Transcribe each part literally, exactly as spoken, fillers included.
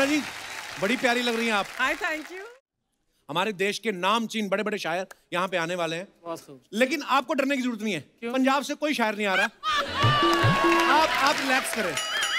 अर्चना जी बड़ी प्यारी लग रही हैं आप। Hi, thank you. हमारे देश के नामचीन बड़े बड़े शायर यहाँ पे आने वाले हैं, लेकिन आपको डरने की जरूरत नहीं है। क्यों? पंजाब से कोई शायर नहीं आ रहा। आप आप रिलैक्स करें।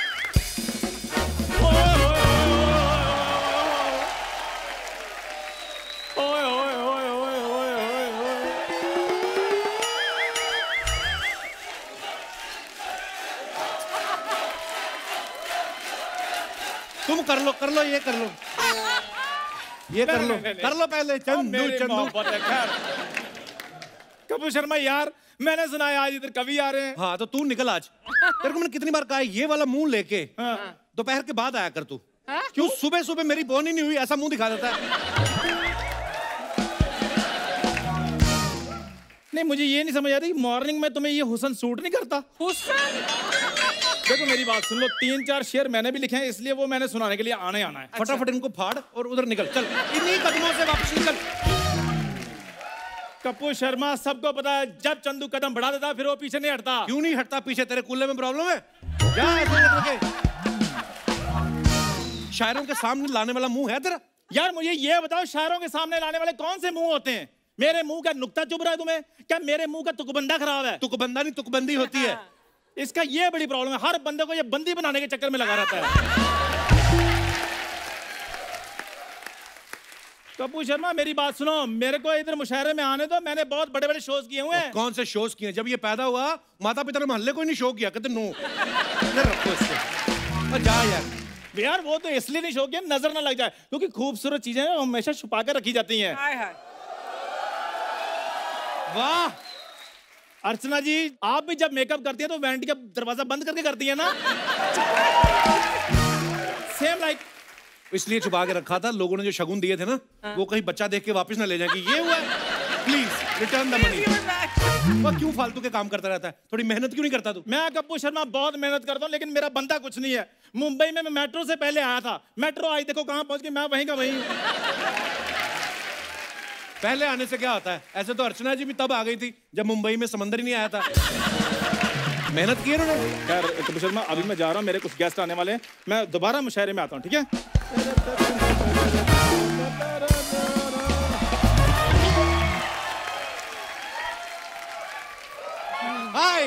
तुम कर लो कर लो ये कर लो ये कर लो कर लो पहले। चंदू चंदू कपिल शर्मा यार, मैंने सुना है आज इधर कवि आ रहे हैं। हाँ तो तू निकल आज। तेरे को मैंने कितनी बार कहा है ये वाला मुंह लेके दोपहर के बाद आया कर तू। क्यों सुबह सुबह मेरी बोनी नहीं हुई ऐसा मुंह दिखा देता है? नहीं मुझे ये नहीं समझ आ रही, मॉर्निंग में तुम्हें ये हुसन सूट नहीं करता? हुसन? देखो मेरी बात सुन लो, तीन चार शेर मैंने भी लिखे हैं, इसलिए वो मैंने सुनाने के लिए आने आना है। फटाफट अच्छा। इनको फाड़ और उधर निकल, चल इन्हीं कदमों से वापस निकल। कपिल शर्मा सबको पता है, जब चंदू कदम बढ़ा देता फिर वो पीछे नहीं हटता। क्यों नहीं हटता पीछे? तेरे कूल्हे में प्रॉब्लम है? जा ऐसे शायरों के सामने लाने वाला मुंह है तेरा? यार मुझे ये बताओ, शायरों के सामने लाने वाले कौन से मुंह होते हैं? मेरे मुंह का नुक्ता चुभ रहा है तुम्हें? क्या मेरे मुंह का तुकबंदा खराब है? तुकबंदा नहीं तुकबंदी होती है। इसका ये बड़ी प्रॉब्लम है, हर बंदे को ये बंदी बनाने के चक्कर में लगा रहता है। कपिल शर्मा मेरी बात सुनो, मेरे को इधर मुशायरे में आने दो, मैंने बहुत बड़े बड़े शोज किए हुए हैं। कौन से शोज किए? जब ये पैदा हुआ माता पिता ने मोहल्ले को ही नहीं शो किया, कहते नो रखो इसको। जा यार यार वो तो इसलिए नहीं शो किया नजर ना लग जाए, क्योंकि खूबसूरत चीजें हमेशा छुपा कर रखी जाती हैं। हाय हाय। वाह अर्चना जी, आप भी जब मेकअप करती हैं तो वैनिटी का दरवाजा बंद करके करती है ना? सेम लाइक इसलिए छुपा के रखा था, लोगों ने जो शगुन दिए थे ना हाँ। वो कहीं बच्चा देख के वापस ना ले जाए कि ये हुआ। Please return the money. वो क्यों फालतू के काम करता रहता है? थोड़ी मेहनत क्यों नहीं करता तू? मैं कपिल शर्मा बहुत मेहनत करता हूँ, लेकिन मेरा बंदा कुछ नहीं है। मुंबई में मैं मेट्रो से पहले आया था, मेट्रो आई देखो कहाँ पहुंच गई, मैं वहीं का वहीं। पहले आने से क्या होता है? ऐसे तो अर्चना जी भी तब आ गई थी जब मुंबई में समंदर ही नहीं आया था। मेहनत की है उन्होंने। यार कपिल शर्मा अभी मैं जा रहा हूँ, मेरे कुछ गेस्ट आने वाले हैं, मैं दोबारा मुशायरे में आता हूँ, ठीक है? Hi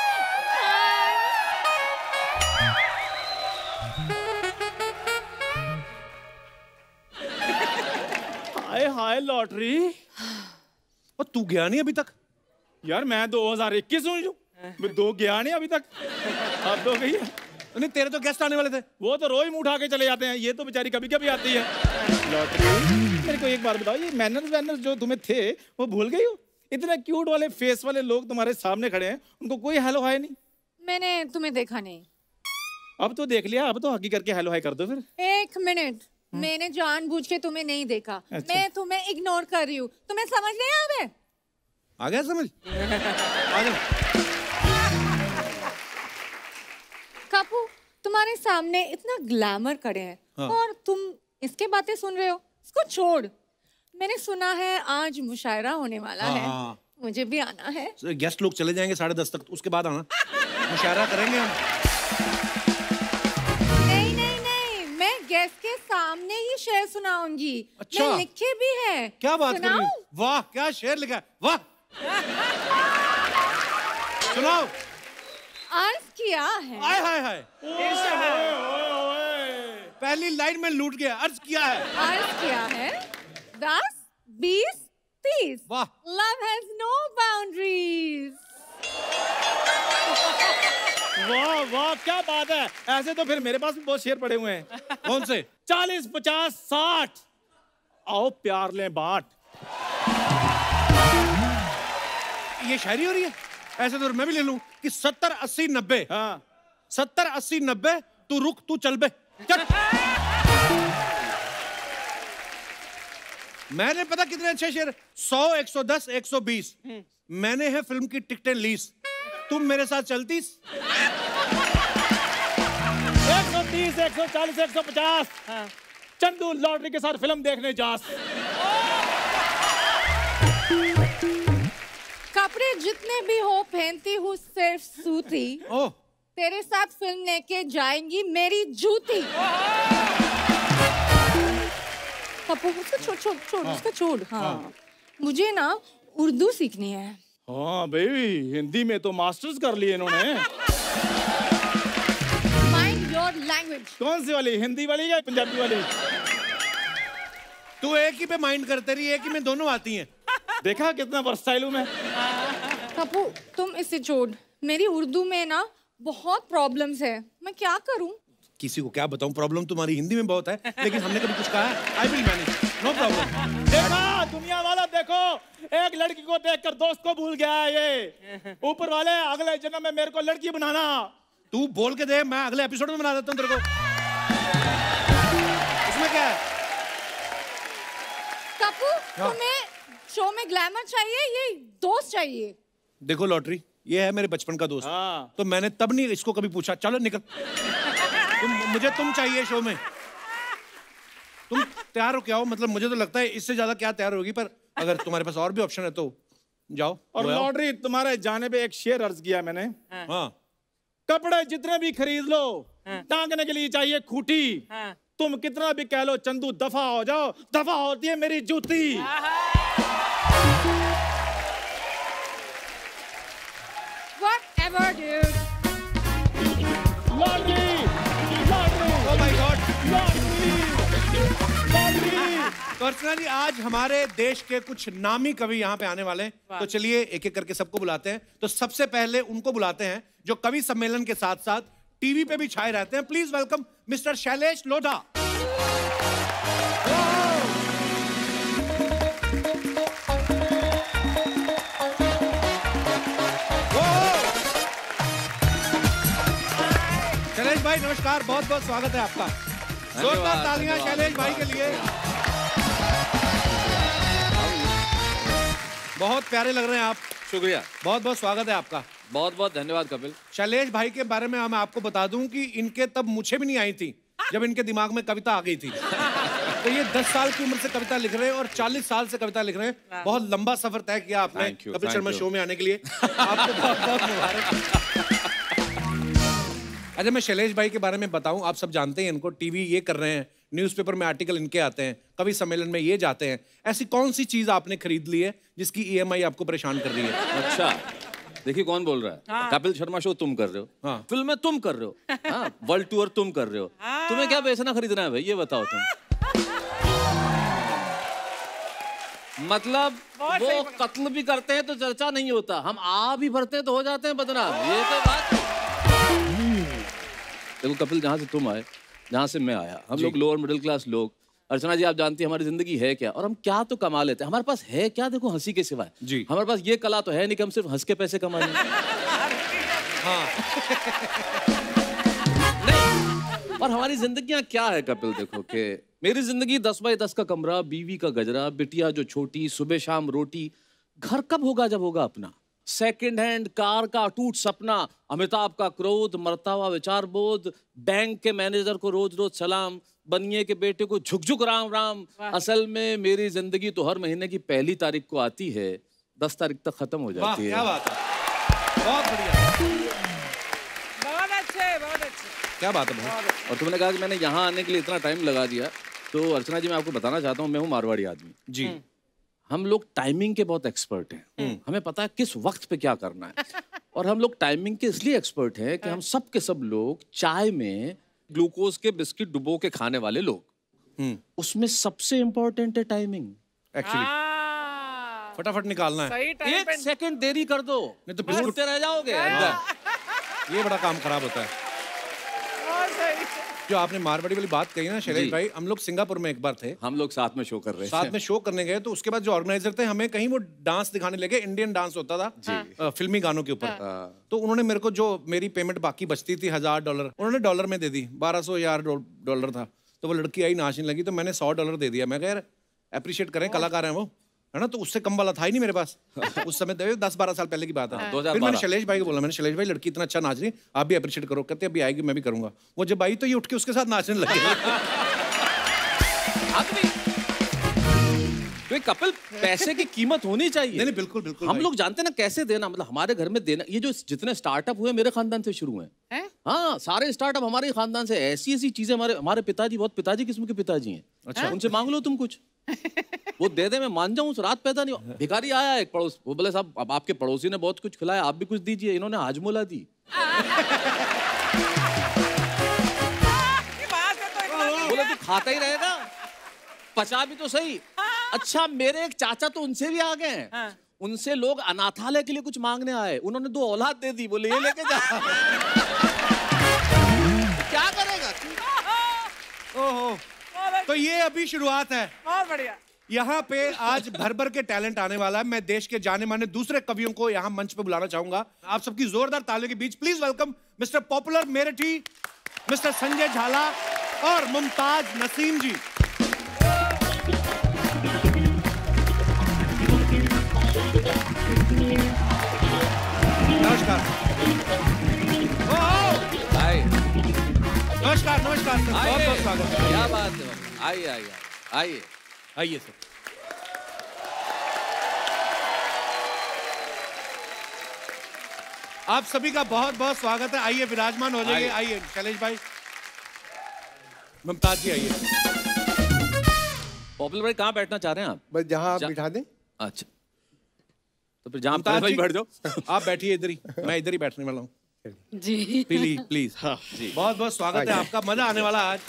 hi hi Lottery. और तू गया नहीं अभी तक? यार मैं दो हजार इक्कीस हूँ, मैं दो गया नहीं अभी तक। अब दो गई है। नहीं तेरे तो गेस्ट आने वाले थे। वो तो रोज मुंह उठा के चले जाते हैं, ये तो बेचारी कभी कभी आती है। लॉटरी मेरे को एक बार बताओ, ये मैनर्स वैनर्स जो तुम्हें थे वो भूल गई हो? इतने क्यूट वाले फेस वाले लोग तुम्हारे सामने खड़े हैं, उनको कोई हेलो हाय नहीं? मैंने तुम्हें देखा नहीं। अब तो देख लिया, अब तो हकी करके हेलो हाय कर दो फिर। एक मिनट, मैंने जानबूझ के तुम्हें नहीं देखा। अच्छा। मैं तुम्हें इग्नोर कर रही हूँ, तुम्हें समझ नहीं आ रहा? आ गया समझ? आ जा। कापू तुम्हारे सामने इतना ग्लैमर खड़े हैं हाँ। और तुम इसके बातें सुन रहे हो? इसको छोड़। मैंने सुना है आज मुशायरा होने वाला हाँ। है, मुझे भी आना है। गेस्ट लोग चले जाएंगे साढ़े दस तक, उसके बाद आना। मुशायरा करेंगे हम। नहीं नहीं नहीं, मैं गेस्ट के सामने ही शेर सुनाऊंगी। अच्छा। मैं लिखे भी है। क्या बात कर रही? वाह क्या शेर लिखा है, वाह। सुनाओ। अर्ज किया है। हाय हाय हाय। पहली लाइन में लूट गया। अर्ज किया है। अर्ज किया है दस बीस तीस। वाह। Love has no boundaries. वाह वाह क्या बात है। ऐसे तो फिर मेरे पास भी बहुत शेर पड़े हुए हैं। कौन से? चालीस पचास साठ, आओ प्यार लें बांट। ये शायरी हो रही है? ऐसे तो मैं भी ले लूं कि सत्तर अस्सी नब्बे। हाँ। सत्तर अस्सी नब्बे, तू रुक तू चल बे। चल। मैंने पता कितने अच्छे शेर, सौ एक सौ दस एक सौ बीस। मैंने है फिल्म की टिकटें लीस, तुम मेरे साथ चलतीस। एक सौ तीस एक सौ चालीस एक सौ पचास। हाँ। चंदू लॉटरी के साथ फिल्म देखने जास। कपड़े जितने भी हो पहनती हूँ सिर्फ सूती। ओह। तेरे साथ फिल्म लेके जाएंगी मेरी जूती। कपूर उसको छोड़ छोड़ छोड़ उसको छोड़। हाँ मुझे ना उर्दू सीखनी है। हाँ बेबी, हिंदी में तो मास्टर्स कर लिए इन्होंने। Mind your language. कौन सी वाली, हिंदी वाली या पंजाबी वाली? तू एक ही पे माइंड करते रही, एक ही में दोनों आती हैं। देखा कितना वर्सटाइल हूं मैं। कपूर तुम इसे छोड़, मेरी उर्दू में ना बहुत प्रॉब्लम्स है, मैं क्या करूं? किसी को क्या बताऊं, प्रॉब्लम तुम्हारी हिंदी में बहुत है, लेकिन हमने कभी कुछ कहा है? I will manage, no problem. देखा दुनिया वाला, देखो एक लड़की को देखकर दोस्त को भूल गया है ये। ऊपर वाले अगले जन्म में मेरे को लड़की बनाना। तू बोल के दे, मैं अगले एपिसोड में बना देता हूं तेरे को। इसमें क्या है? कपूर तुम्हें शो में ग्लैमर चाहिए, ये दोस्त चाहिए? देखो लॉटरी, ये है मेरे बचपन का दोस्त। हाँ। तो मैंने तब नहीं इसको कभी पूछा, चलो निकल। तुम, मुझे तुम चाहिए शो में। तुम तैयार हो क्या हो? मतलब मुझे तो लगता है इससे ज्यादा क्या तैयार होगी, पर अगर तुम्हारे पास और भी ऑप्शन है तो जाओ। और लॉटरी, तुम्हारे जाने पे एक शेर अर्ज किया मैंने। हाँ। कपड़े जितने भी खरीद लो, टांगने के लिए चाहिए खूटी। तुम कितना भी कह लो चंदू दफा हो जाओ, दफा होती है मेरी जूती। Whatever, dude. Lottery, Lottery, Oh my God. Lottery, Lottery. तो अर्चना जी, आज हमारे देश के कुछ नामी कवि यहाँ पे आने वाले हैं, तो चलिए एक एक करके सबको बुलाते हैं। तो सबसे पहले उनको बुलाते हैं जो कवि सम्मेलन के साथ साथ टीवी पे भी छाए रहते हैं। Please welcome mister Shailesh Lodha. Shailesh भाई नमस्कार, बहुत बहुत स्वागत है आपका। जोरदार तालियां शैलेश भाई के लिए। बहुत प्यारे लग रहे हैं आप। शुक्रिया, बहुत बहुत स्वागत है आपका। बहुत बहुत धन्यवाद कपिल। शैलेश भाई के बारे में मैं आपको बता दूं कि इनके तब मुझे भी नहीं आई थी जब इनके दिमाग में कविता आ गई थी। तो ये दस साल की उम्र से कविता लिख रहे हैं और चालीस साल से कविता लिख रहे हैं। बहुत लंबा सफर तय किया आपने कपिल शर्मा शो में आने के लिए। आपको बहुत बहुत मुबारक। अच्छा, मैं शैलेश भाई के बारे में बताऊं, आप सब जानते हैं इनको, टीवी ये कर रहे हैं, न्यूज़पेपर में आर्टिकल इनके आते हैं, कवि सम्मेलन में ये जाते हैं। ऐसी कौन सी चीज आपने खरीद ली है जिसकी ईएमआई आपको परेशान कर रही है? अच्छा, देखिए कौन बोल रहा है। हाँ। कपिल शर्मा शो तुम कर रहे हो, हाँ। फिल्में तुम कर रहे हो, हाँ। वर्ल्ड टूर तुम कर रहे हो, हाँ। तुम्हें क्या बेचना खरीदना है भाई, ये बताओ तुम। मतलब वो कत्ल भी करते हैं तो चर्चा नहीं होता, हम आ भी भरते हैं तो हो जाते हैं बदनाम। ये तो बात। देखो कपिल, जहाँ से तुम आए, जहाँ से मैं आया, हम लोग लोअर मिडिल क्लास लोग। अर्चना जी, आप जानती हैं हमारी जिंदगी है क्या और हम क्या तो कमा लेते हैं। हमारे पास है क्या, देखो हंसी के सिवाय जी। हमारे पास ये कला तो है नहीं कि हम सिर्फ हंस के पैसे कमा लें। हाँ। नहीं, और हमारी जिंदगियां क्या है कपिल, देखो कि मेरी जिंदगी दस बाई दस का कमरा, बीवी का गजरा, बिटिया जो छोटी, सुबह शाम रोटी। घर कब होगा जब होगा अपना। सेकंड हैंड कार का अटूट सपना, अमिताभ का क्रोध, मरता हुआ विचार बोध, बैंक के मैनेजर को रोज रोज सलाम, बनिए के बेटे को झुक झुक राम राम। असल में मेरी जिंदगी तो हर महीने की पहली तारीख को आती है, दस तारीख तक खत्म हो जाती है। क्या बात है, बहुत बढ़िया, बहुत अच्छे, बहुत अच्छे, क्या बात है भाई। और तुमने कहा कि मैंने यहाँ आने के लिए इतना टाइम लगा दिया, तो अर्चना जी मैं आपको बताना चाहता हूँ, मैं हूँ मारवाड़ी आदमी जी। हम लोग टाइमिंग के बहुत एक्सपर्ट हैं, हमें पता है किस वक्त पे क्या करना है। और हम लोग टाइमिंग के इसलिए एक्सपर्ट हैं कि हम सब के सब लोग चाय में ग्लूकोज के बिस्किट डुबो के खाने वाले लोग, उसमें सबसे इंपॉर्टेंट है टाइमिंग। एक्चुअली फटाफट निकालना है, एक सेकंड देरी कर दो नहीं तो बिस्कुट रह जाओगे अंदर। ये बड़ा काम खराब होता है। जो आपने मारवाड़ी वाली बात कही ना शैलेश भाई, हम लोग सिंगापुर में एक बार थे, हम लोग साथ में शो कर रहे थे, साथ में शो करने गए, तो उसके बाद जो ऑर्गेनाइजर थे हमें कहीं वो डांस दिखाने लगे, इंडियन डांस होता था जी। फिल्मी गानों के ऊपर। तो उन्होंने मेरे को जो मेरी पेमेंट बाकी बचती थी हजार डॉलर, उन्होंने डॉलर में दे दी, बारह सौ यार डॉलर था। तो वो लड़की आई नाचने लगी, तो मैंने सौ डॉलर दे दिया। मैं कह यार अप्रिशिएट करें, कलाकार हैं वो, है ना। तो उससे कम वाला था ही नहीं मेरे पास उस समय, दस बारह साल पहले की बात है। फिर मैंने शैलेश भाई को बोला, मैंने शैलेश भाई लड़की इतना अच्छा नाच रही, आप भी अप्रिशिएट करो। कहते अभी आएगी मैं भी करूंगा। वो जब आई तो ये उठ के उसके साथ नाचने लगे। तो कपिल पैसे की कीमत होनी चाहिए। नहीं नहीं बिल्कुल बिल्कुल। हम लोग जानते हैं ना कैसे देना, मतलब हमारे घर में देना। ये जो जितने स्टार्टअप हुए मेरे खानदान से शुरू हुए हैं। हाँ, सारे स्टार्टअप हमारे खानदान से। ऐसी ऐसी चीजें हमारे हमारे पिताजी बहुत पिताजी किस्म के पिताजी हैं। अच्छा, उनसे मांग लो तुम कुछ, वो दे दे, मैं मान जाऊं। रात पैदा नहीं। भिखारी आया एक पड़ोस, वो बोले साहब अब आपके पड़ोसी ने बहुत कुछ खिलाया, आप भी कुछ दीजिए। इन्होंने हाजमोला दी। बोले तू खाता ही रहेगा, पचा भी तो सही। अच्छा, मेरे एक चाचा तो उनसे भी आ गए हैं। हाँ। उनसे लोग अनाथालय के लिए कुछ मांगने आए, उन्होंने दो औलाद दे दी, बोले ये लेके जा। क्या करेगा? ओहो, तो ये अभी शुरुआत है। बहुत बढ़िया। यहाँ पे आज भर भर के टैलेंट आने वाला है। मैं देश के जाने माने दूसरे कवियों को यहाँ मंच पे बुलाना चाहूंगा। आप सबकी जोरदार तालियों के बीच please welcome mister popular Merathi, mister Sanjay Jhala और मुमताज नसीम जी। नमस्कार। हाय, नमस्कार नमस्कार सर, बहुत बहुत स्वागत है। क्या बात है, आइए आइए आइए आइए सर। आप सभी का बहुत बहुत स्वागत है। आइए विराजमान हो जाइए। आइए शैलेश भाई, मुमताज जी आइए। पॉपुलर भाई कहाँ बैठना चाह रहे हैं आप? बस जहाँ आप जा... बिठा दें। अच्छा, तो फिर जहाँ मुमताज भाई बैठ जाओ। आप बैठिए इधर ही, मैं इधर ही बैठने वाला हूँ जी। Please please. हाँ जी, बहुत बहुत स्वागत है आपका, मजा आने वाला आज।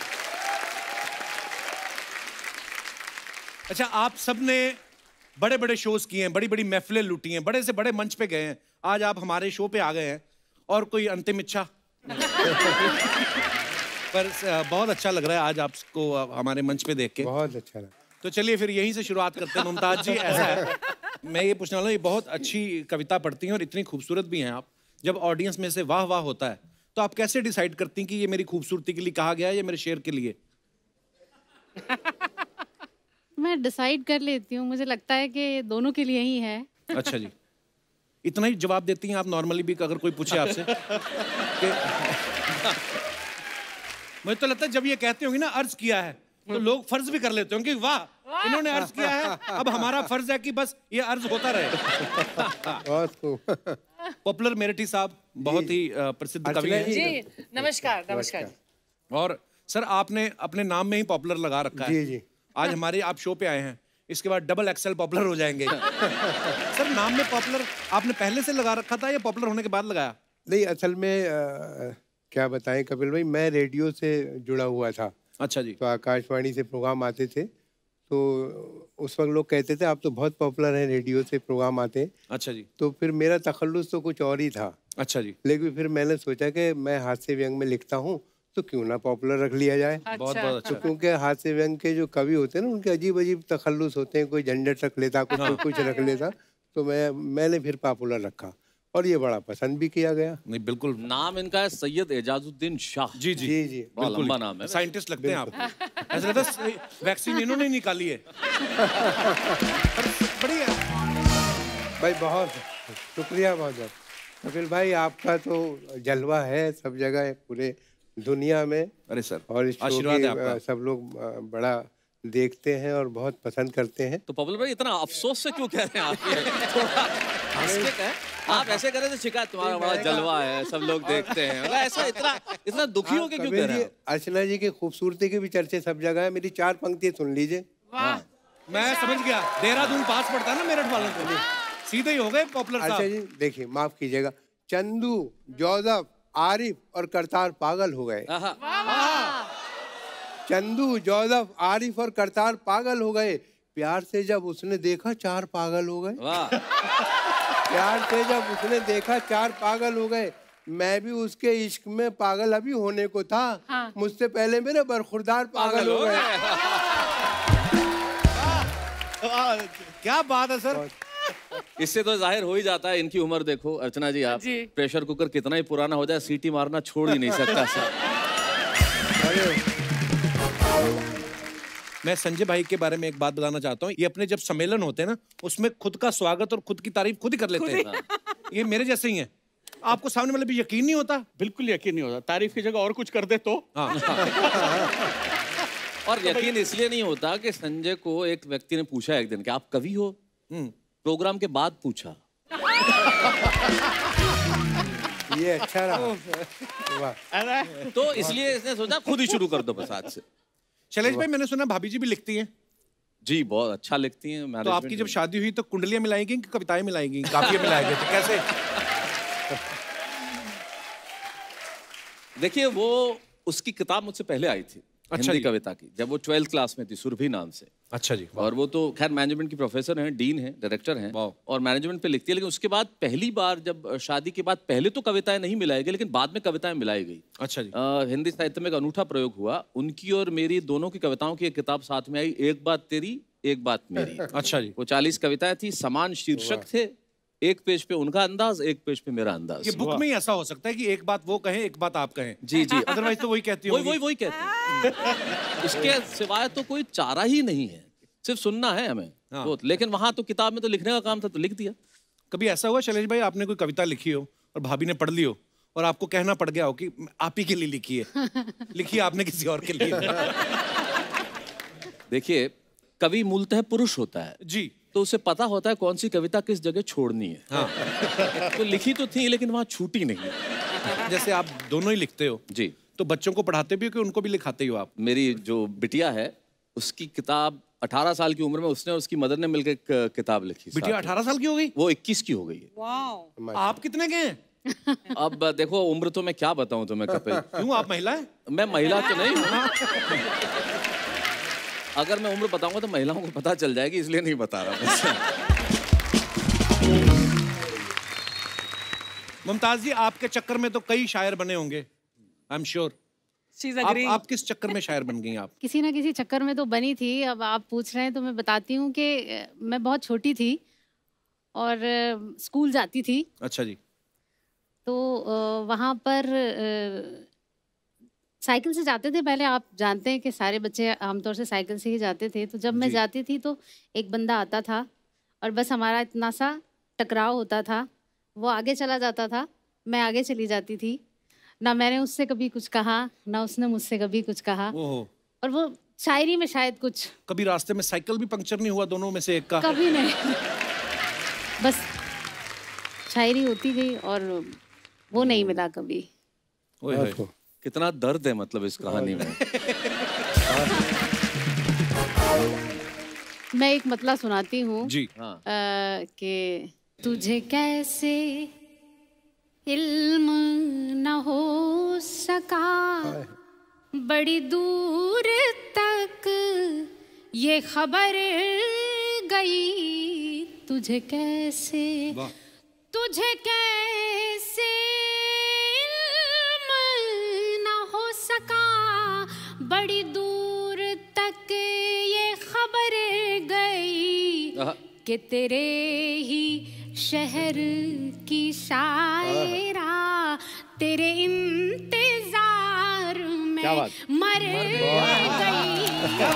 अच्छा, आप सबने बड़े बड़े शोज किए हैं, बड़ी बड़ी महफिलें लूटी हैं, बड़े से बड़े मंच पे गए हैं। आज आप हमारे शो पे आ गए हैं और कोई अंतिम इच्छा? पर बहुत अच्छा लग रहा है आज आपको हमारे मंच पे देख के। बहुत अच्छा लगा। तो चलिए फिर यहीं से शुरुआत करते हैं। मुमताज जी, ऐसा है, मैं ये पूछने वाला हूँ, ये बहुत अच्छी कविता पढ़ती हैं और इतनी खूबसूरत भी हैं आप। जब ऑडियंस में से वाह वाह होता है तो आप कैसे डिसाइड करती हैं कि ये मेरी खूबसूरती के लिए कहा गया है या मेरे शेर के लिए? मैं डिसाइड कर लेती हूँ, मुझे लगता है कि दोनों के लिए ही है। अच्छा जी, इतना ही जवाब देती हैं आप नॉर्मली भी अगर कोई पूछे आपसे? मुझे तो लगता है जब ये कहते होंगे ना अर्ज किया है तो लोग फर्ज भी कर लेते होंगे कि वाह इन्होंने अर्ज किया है, अब हमारा फर्ज है कि बस ये अर्ज होता रहे। पॉपुलर मेरठी साहब बहुत ही प्रसिद्ध कवि हैं जी। नमस्कार नमस्कार। और सर आपने अपने नाम में ही पॉपुलर लगा रखा है। जी जी। आज हमारे आप शो पे आए हैं, इसके बाद डबल एक्सेल पॉपुलर हो जाएंगे। सर नाम में पॉपुलर आपने पहले से लगा रखा था या पॉपुलर होने के बाद लगाया? नहीं, असल में आ, क्या बताएं कपिल भाई, मैं रेडियो से जुड़ा हुआ था। अच्छा जी। तो आकाशवाणी से प्रोग्राम आते थे, तो उस वक्त लोग कहते थे आप तो बहुत पॉपुलर हैं, रेडियो से प्रोग्राम आते हैं। अच्छा जी। तो फिर मेरा तखल्लुस तो कुछ और ही था। अच्छा जी। लेकिन फिर मैंने सोचा कि मैं हास्य व्यंग में लिखता हूँ तो क्यों ना पॉपुलर रख लिया जाए। अच्छा। बहुत बहुत अच्छा। तो क्योंकि हास्य व्यंग के जो कवि होते हैं ना, उनके अजीब अजीब तखल्लुस होते हैं, कोई झंझट रख लेता, कुछ हाँ। कुछ रख लेता, तो मैं मैंने फिर पॉपुलर रखा और ये बड़ा पसंद भी किया गया। नहीं बिल्कुल, नाम इनका है सैयद एजाजुद्दीन शाह। जी जी जी जी, बड़ा लंबा नाम है। साइंटिस्ट लगते हैं आप। ऐसा लगता है वैक्सीन इन्होंने निकाली है। बढ़िया भाई, बहुत शुक्रिया बहुत बहुत। कपिल भाई आपका तो जलवा है सब जगह, पूरे दुनिया में। अरे सर, और इस शो आशीर्वाद है आपका। की सब लोग बड़ा देखते हैं और बहुत पसंद करते हैं। तो पॉपुलर भाई इतना अफसोस से क्यों कह रहे हैं आप? ये थोड़ा हंस के कहें। आप ऐसे करें तो शिकायत तुम्हारा बड़ा जलवा है, सब लोग देखते हैं, मतलब ऐसा इतना इतना दुखी हो के क्यों कह रहे हैं? अर्चना जी की खूबसूरती के भी चर्चे सब जगह है। मेरी चार पंक्ति सुन लीजिए। मैं समझ गया, देहरादून पास पड़ता है ना मेरठ वालों को, सीधे ही हो गए पॉपुलर साहब। अच्छा जी, देखिए माफ कीजिएगा, चंदू, जोसेफ, आरिफ और करतार पागल हो गए। चंदू, जोसेफ, आरिफ और करतार पागल हो गए। प्यार से जब उसने देखा चार पागल हो गए। प्यार से जब उसने देखा चार पागल हो गए। मैं भी उसके इश्क में पागल अभी होने को था। हाँ। मुझसे पहले मेरे बरखुरदार पागल हो गए। क्या बात है सर। इससे तो जाहिर हो ही जाता है इनकी उम्र देखो। अर्चना जी, आप जी। प्रेशर कुकर कितना ही पुराना हो जाए, सीटी मारना छोड़ ही नहीं सकता सर। मैं संजय भाई के बारे में एक बात बताना चाहता हूँ। ये अपने जब सम्मेलन होते हैं ना, उसमें खुद का स्वागत और खुद की तारीफ खुद ही कर लेते हैं। ये मेरे जैसे ही हैं। आपको सामने वाले भी यकीन नहीं होता? बिल्कुल यकीन नहीं होता। तारीफ की जगह और कुछ कर दे तो। हाँ। और यकीन इसलिए नहीं होता कि संजय को एक व्यक्ति ने पूछा एक दिन कि आप कवि हो, प्रोग्राम के बाद पूछा। ये अच्छा रहा। तो इसलिए इसने सोचा खुद ही शुरू कर दो बस आज से। शैलेश भाई, मैंने सुना भाभी जी भी लिखती हैं। जी, बहुत अच्छा लिखती हैं। तो आपकी जब शादी हुई तो कुंडलियां मिलाएंगी कि कविताएं मिलाएंगी, काफिया मिलाएंगे, तो कैसे? देखिए, वो उसकी किताब मुझसे पहले आई थी। अच्छा, हिंदी कविता की, जब वो ट्वेल्थ क्लास में थी, सुरभि नाम से। अच्छा जी। और वो तो खैर मैनेजमेंट की प्रोफेसर हैं, डीन हैं, डायरेक्टर हैं और मैनेजमेंट पे लिखती है। लेकिन उसके बाद पहली बार जब शादी के बाद पहले तो कविताएं नहीं मिलाई गई, लेकिन बाद में कविताएं मिलाई गई। अच्छा जी। आ, हिंदी साहित्य में एक अनूठा प्रयोग हुआ। उनकी और मेरी दोनों की कविताओं की एक किताब साथ में आई, एक बात तेरी एक बात मेरी। अच्छा जी। वो चालीस कविताएं थी, समान शीर्षक थे, एक पेज पे उनका अंदाज, एक पेज पे मेरा अंदाज। ये बुक में ही ऐसा हो सकता है कि एक बात वो कहें, एक बात आप कहें। जी जी। अदरवाइज तो वही कहती वही वही वही कहती है। इसके सिवाय तो कोई चारा ही नहीं है, सिर्फ सुनना है हमें। हाँ। तो, लेकिन वहां तो किताब में तो लिखने का काम था, तो लिख दिया। कभी ऐसा हुआ शैलेश भाई, आपने कोई कविता लिखी हो और भाभी ने पढ़ ली हो और आपको कहना पड़ गया हो कि आप ही के लिए लिखी है, लिखी आपने किसी और के लिए? देखिए, कवि मूलतः पुरुष होता है जी, तो उसे पता होता है कौन सी कविता किस जगह छोड़नी है। हाँ। तो लिखी तो थी लेकिन वहां छूटी नहीं। जैसे आप दोनों ही लिखते हो जी, तो बच्चों को पढ़ाते भी हो कि उनको भी लिखाते ही हो आप? मेरी जो बिटिया है उसकी किताब अठारह साल की उम्र में उसने और उसकी मदर ने मिलकर एक किताब लिखी। बिटिया अठारह साल की हो गई? वो इक्कीस की हो गई है। वाह। आप कितने के हैं? अब देखो, उम्र तो मैं क्या बताऊं तुम्हें कपिल। क्यों, आप महिला है? मैं महिला तो नहीं हूँ। अगर मैं उम्र बताऊंगा तो महिलाओं को पता चल जाएगी, इसलिए नहीं बता रहा। मुमताज जी, आपके चक्कर में तो कई शायर बने होंगे, आई एम श्योर। आप, आप किस चक्कर में शायर बन गई आप? किसी ना किसी चक्कर में तो बनी थी। अब आप पूछ रहे हैं तो मैं बताती हूँ कि मैं बहुत छोटी थी और स्कूल जाती थी। अच्छा जी। तो वहाँ पर साइकिल से जाते थे पहले। आप जानते हैं कि सारे बच्चे आमतौर से साइकिल से ही जाते थे। तो जब मैं जाती थी तो एक बंदा आता था और बस हमारा इतना सा टकराव होता था। वो आगे चला जाता था, मैं आगे चली जाती थी। ना मैंने उससे कभी कुछ कहा, ना उसने मुझसे कभी कुछ कहा। और वो शायरी में शायद कुछ। कभी रास्ते में साइकिल भी पंक्चर नहीं हुआ दोनों में से एक का? कभी नहीं। बस शायरी होती गई और वो नहीं मिला कभी। कितना दर्द है मतलब इस कहानी में। मैं एक मतला सुनाती हूँ जी। हाँ। कि तुझे कैसे इल्म न हो सका, बड़ी दूर तक ये खबर गई। तुझे कैसे, तुझे कैसे बड़ी दूर तक ये खबर गई कि तेरे ही शहर की शायरा तेरे इंतजार में मर गई।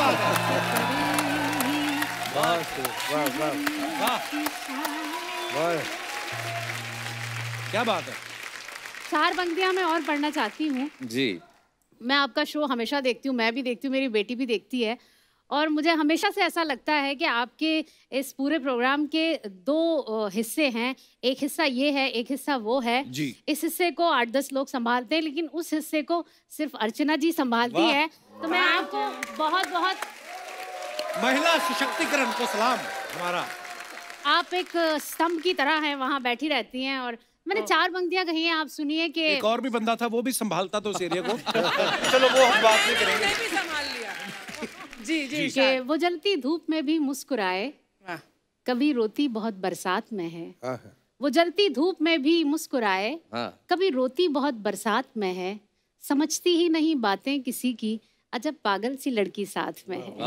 क्या बात है। चार पंक्तियां मैं और पढ़ना चाहती हूँ जी। मैं आपका शो हमेशा देखती हूँ, मैं भी देखती हूँ, मेरी बेटी भी देखती है। और मुझे हमेशा से ऐसा लगता है कि आपके इस पूरे प्रोग्राम के दो हिस्से हैं। एक हिस्सा ये है, एक हिस्सा वो है जी। इस हिस्से को आठ दस लोग संभालते हैं, लेकिन उस हिस्से को सिर्फ अर्चना जी संभालती है। तो मैं आपको बहुत बहुत महिला सशक्तिकरण को सलाम हमारा। आप एक स्तंभ की तरह हैं, वहाँ बैठी रहती हैं। और मैंने चार पंक्तियां कही हैं, आप सुनिए कि एक और भी बंदा था, वो भी संभालता था उस एरिया को। चलो वो हम बात नहीं करेंगे। भी संभाल लिया। जी जी। कि वो जलती धूप में भी मुस्कुराए, कभी रोती बहुत बरसात में है। वो जलती धूप में भी मुस्कुराए, कभी रोती बहुत बरसात में है। समझती ही नहीं बातें किसी की, अजब पागल सी लड़की साथ में है।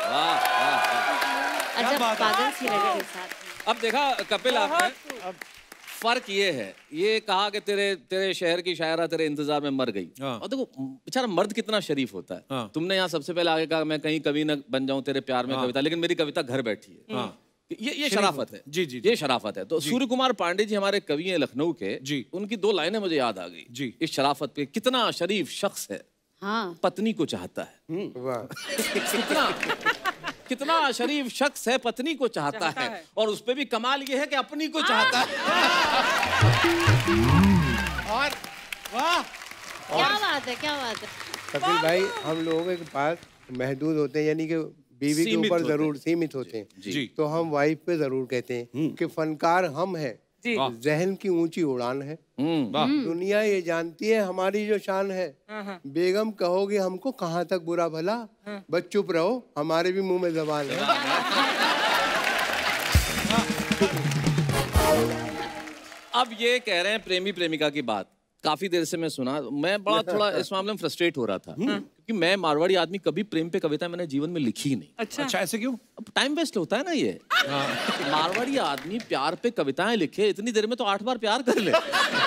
अजब पागल सी लड़की साथ में। अब देखा कपिल, आपने फर्क ये है, ये कहा कि तेरे तेरे शहर की शायरा तेरे इंतजार में मर गई। हाँ। और देखो बेचारा मर्द कितना शरीफ होता है। हाँ। तुमने यहाँ सबसे पहले आगे कहा मैं कहीं कवि न बन जाऊं तेरे प्यार में। हाँ। कविता, लेकिन मेरी कविता घर बैठी है। हाँ। ये ये शराफत है। जी, जी, ये शराफत है। तो सूर्य कुमार पांडे जी हमारे कवि हैं लखनऊ के जी, उनकी दो लाइनें मुझे याद आ गई जी। इस शराफत पे, कितना शरीफ शख्स है हाँ। पत्नी को चाहता है। वाह, कितना कितना शरीफ शख्स है, पत्नी को चाहता, चाहता है, है। और उस पे भी कमाल ये है कि अपनी को चाहता है। और वाह, क्या बात है, क्या बात है। कपिल भाई, हम लोगों के पास महदूद होते हैं, यानी कि बीवी के ऊपर जरूर सीमित होते हैं जी। तो हम वाइफ पे जरूर कहते हैं कि फनकार हम हैं, जहन की ऊंची उड़ान है, दुनिया ये जानती है हमारी जो शान है। बेगम कहोगे हमको कहाँ तक बुरा भला, बस चुप रहो हमारे भी मुंह में जबान है। अब ये कह रहे हैं प्रेमी प्रेमिका की बात, काफी देर से मैं सुना, मैं बड़ा थोड़ा इस मामले में फ्रस्ट्रेट हो रहा था क्योंकि मैं मारवाड़ी आदमी, कभी प्रेम पे कविता मैंने जीवन में लिखी ही नहीं। अच्छा, अच्छा ऐसे क्यों? अब टाइम वेस्ट होता है ना ये। मारवाड़ी आदमी प्यार पे कविताएं लिखे, इतनी देर में तो आठ बार प्यार कर ले।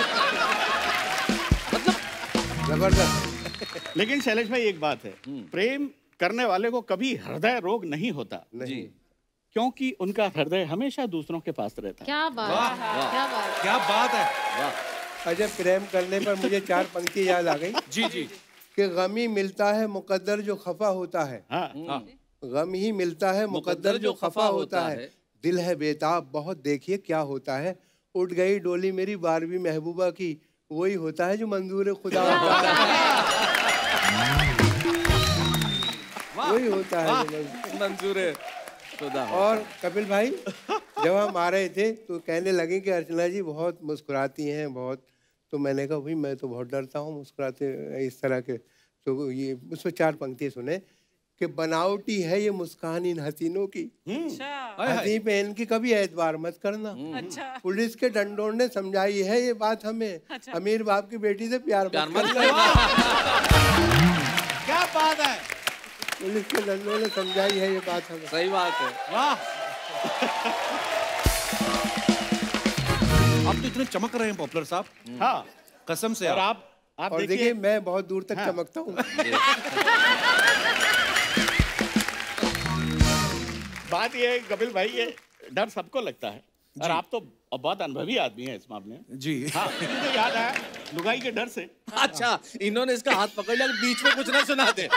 मतलब जबरदस्त। लेकिन शैलेश भाई एक बात है, प्रेम करने वाले को कभी हृदय रोग नहीं होता, नहीं, क्योंकि उनका हृदय हमेशा दूसरों के पास रहता है। क्या बात है, क्या बात, क्या बात है। अजय, प्रेम करने पर मुझे चार पंक्ति याद आ गई। जी जी। कि गम ही मिलता है मुकद्दर जो खफा होता है, गम ही मिलता है मुकद्दर जो खफा होता है, दिल है बेताब बहुत देखिए क्या होता है, उठ गई डोली मेरी बारहवीं महबूबा की, वही होता है जो मंजूर खुदा होता है, वही होता है मंजूर खुदा। और कपिल भाई, जब हम आ रहे थे तो कहने लगे कि अर्चना जी बहुत मुस्कुराती हैं बहुत, तो मैंने कहा भाई मैं तो बहुत डरता हूँ मुस्कुराते इस तरह के। तो ये उस पर चार पंक्ति सुने कि बनावटी है ये मुस्कान इन हसीनों की, हसी पे इनकी कभी एतबार मत करना, पुलिस के डंडों ने समझाई है ये बात हमें, अमीर बाप की बेटी से प्यार मत करना। क्या बात है, पुलिस के डंडों ने समझाई है ये बात हमें। सही बात है, वाह। आप तो इतने चमक रहे हैं पॉपुलर साहब। हाँ, कसम से। और आप आप और देखिए मैं बहुत दूर तक हाँ। चमकता हूँ। बात ये है कपिल भाई, ये डर सबको लगता है और आप तो बहुत अनुभवी आदमी हैं इस मामले में जी। हाँ, मुझे याद आया लुगाई के डर से। अच्छा, इन्होंने इसका हाथ पकड़ लिया, बीच में कुछ ना सुना दे।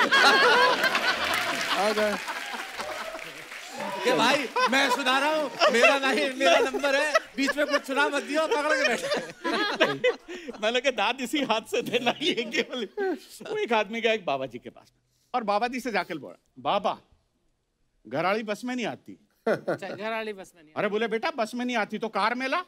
कि भाई मैं सुना रहा हूँ, मेरा नहीं, मेरा नंबर है, बीच में कुछ सुना मत दियो, पकड़ के बैठे। मैंने कहा दाद इसी हाथ से देना ही है केवल। वो एक आदमी गया एक बाबा जी के पास और बाबा जी से जाकर बोला, बाबा घराड़ी बस में नहीं आती। घराड़ी बस में नहीं। अरे बोले बेटा बस में नहीं आती तो कार में ला।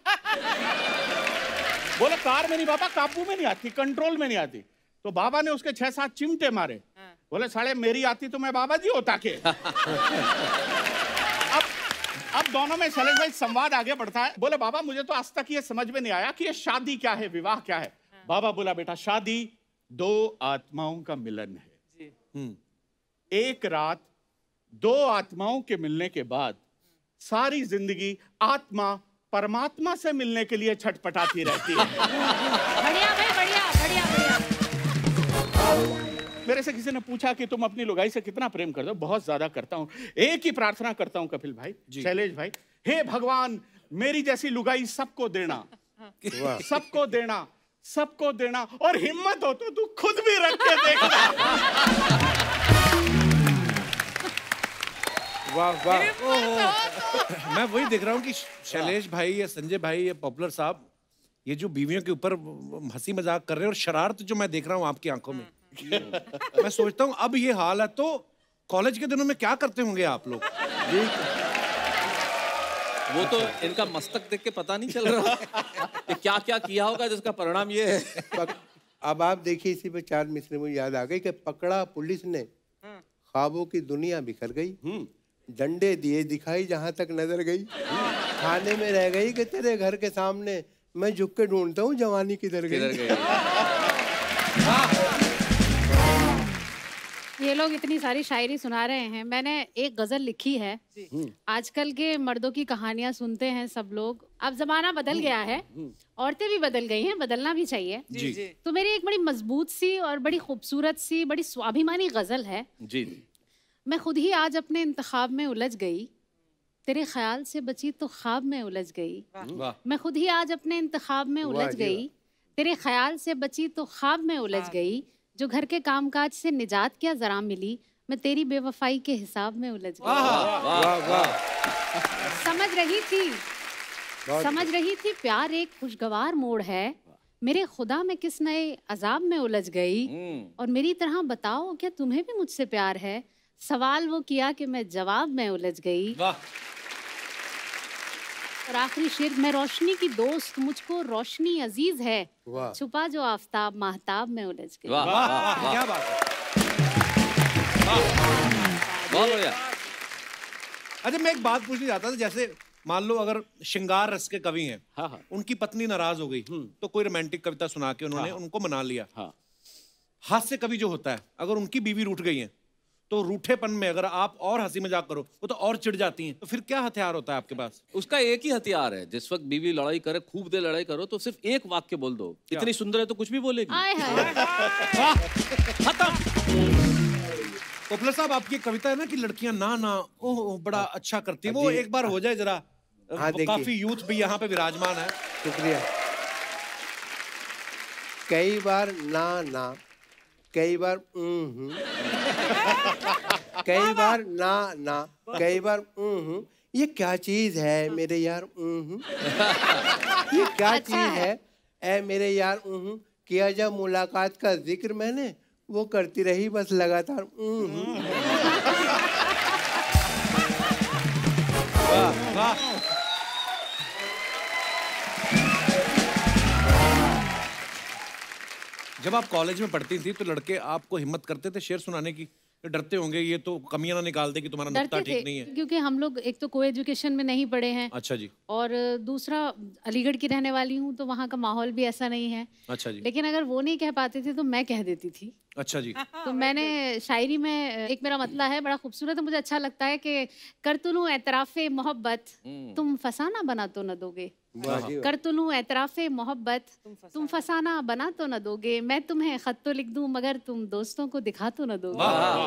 बोले कार में नहीं बाबा, काबू में नहीं आती, कंट्रोल में नहीं आती। तो बाबा ने उसके छह सात चिमटे मारे। बोले साले मेरी आती तो मैं बाबा जी होता के। अब अब दोनों में शैलेश भाई संवाद आगे बढ़ता है। बोले बाबा मुझे तो आज तक ये समझ में नहीं आया कि ये शादी क्या है, विवाह क्या है। बाबा बोला बेटा शादी दो आत्माओं का मिलन है। एक रात दो आत्माओं के मिलने के बाद सारी जिंदगी आत्मा परमात्मा से मिलने के लिए छटपटाती रहती है। बढ़िया भाई, बढ़िया बढ़िया बढ़िया। मेरे से किसी ने पूछा कि तुम अपनी लुगाई से कितना प्रेम करते हो? बहुत ज्यादा करता हूं। एक ही प्रार्थना करता हूं कपिल भाई, शैलेश भाई, हे भगवान मेरी जैसी लुगाई सबको देना, सबको देना, सबको देना, और हिम्मत हो तो तू खुद भी रख के देखना। वाह वाह। मैं वही देख रहा हूँ कि शैलेश भाई या संजय भाई या पॉपुलर साहब ये जो बीवियों के ऊपर हंसी मजाक कर रहे हैं और शरारत जो मैं देख रहा हूँ आपकी आंखों में, मैं सोचता हूँ अब ये हाल है तो कॉलेज के दिनों में क्या करते होंगे आप लोग? वो तो इनका मस्तक देख के पता नहीं चल रहा कि क्या क्या किया होगा जिसका परिणाम ये है। अब आप देखिए इसी पे चार मिसरे मुझे याद आ गई कि पकड़ा पुलिस ने, ख्वाबों की दुनिया बिखर गई, डंडे दिए दिखाई जहां तक नजर गई, खाने में रह गई कि तेरे घर के सामने मैं झुक के ढूंढता हूँ जवानी किधर गई। ये लोग इतनी सारी शायरी सुना रहे हैं, मैंने एक गजल लिखी है। आजकल के मर्दों की कहानियां सुनते हैं सब लोग, अब जमाना बदल गया है, औरतें भी बदल गई हैं, बदलना भी चाहिए। जी। तो मेरी एक बड़ी मजबूत सी और बड़ी खूबसूरत सी बड़ी स्वाभिमानी गजल है। जी। मैं खुद ही आज अपने इंतखाब में उलझ गई, तेरे ख्याल से बची तो ख्वाब में उलझ गई। मैं खुद ही आज अपने इंतखाब में उलझ गई, तेरे ख्याल से बची तो ख्वाब में उलझ गई। जो घर के कामकाज से निजात क्या जरा मिली, मैं तेरी बेवफाई के हिसाब में उलझ गई। वाह वाह। समझ रही थी समझ रही थी प्यार एक खुशगवार मोड़ है, मेरे खुदा में किस नए अजाब में उलझ गई। और मेरी तरह बताओ क्या तुम्हें भी मुझसे प्यार है, सवाल वो किया कि मैं जवाब में उलझ गई। और आखिरी शेर, मैं रोशनी की दोस्त मुझको रोशनी अजीज है, छुपा जो आफताब महताब में उलझ गई। वाह वाह, क्या बात है, बहुत बढ़िया। अच्छा मैं एक बात पूछनी चाहता था, जैसे मान लो अगर श्रृंगार रस के कवि हैं, हाँ हाँ। उनकी पत्नी नाराज हो गई तो कोई रोमांटिक कविता सुना के उन्होंने हाँ। उनको मना लिया। हाँ। हास्य कवि जो होता है, अगर उनकी बीवी रूठ गई है तो रूठेपन में अगर आप और हंसी मजाक करो वो तो और चिढ़ जाती हैं, तो फिर क्या हथियार होता है आपके पास? उसका एक ही हथियार है, जिस वक्त बीवी लड़ाई करे, खूब दे लड़ाई करो, तो सिर्फ एक वाक्य बोल दो, इतनी सुंदर है तो कुछ भी बोलेगी। पोपलर साहब, आपकी कविता है ना कि लड़कियां ना ना ओह बड़ा अच्छा करती है, वो एक बार हो जाए जरा। हाँ, काफी यूथ भी यहाँ पे विराजमान है। शुक्रिया। कई बार ना ना, कई बार हम्म, कई बार ना ना, कई बार हम्म, ये क्या चीज है मेरे यार, हम्म, ये क्या चीज है ऐ मेरे यार, हम्म, किया जब मुलाकात का जिक्र मैंने, वो करती रही बस लगातार। वाह वाह। जब आप कॉलेज में पढ़ती थी तो लड़के आपको हिम्मत करते थे शेर सुनाने की? डरते होंगे ये तो कमियां ना निकाल दे कि तुम्हारा नुक्ता ठीक नहीं है? क्योंकि हम लोग एक तो को एजुकेशन में नहीं पढ़े हैं। अच्छा जी। और दूसरा अलीगढ़ की रहने वाली हूँ तो वहाँ का माहौल भी ऐसा नहीं है। अच्छा जी। लेकिन अगर वो नहीं कह पाते थे तो मैं कह देती थी। अच्छा जी। तो मैंने शायरी में एक मेरा मतला है बड़ा खूबसूरत है, मुझे अच्छा लगता है कि कर तो लूं एतराफ़े मोहब्बत, तुम फसाना बना तो न दोगे। कर तो लूं एतराफ़े मोहब्बत, तुम फसाना बना तो न दोगे। मैं तुम्हें खत तो लिख दूं मगर तुम दोस्तों को दिखा तो न दोगे।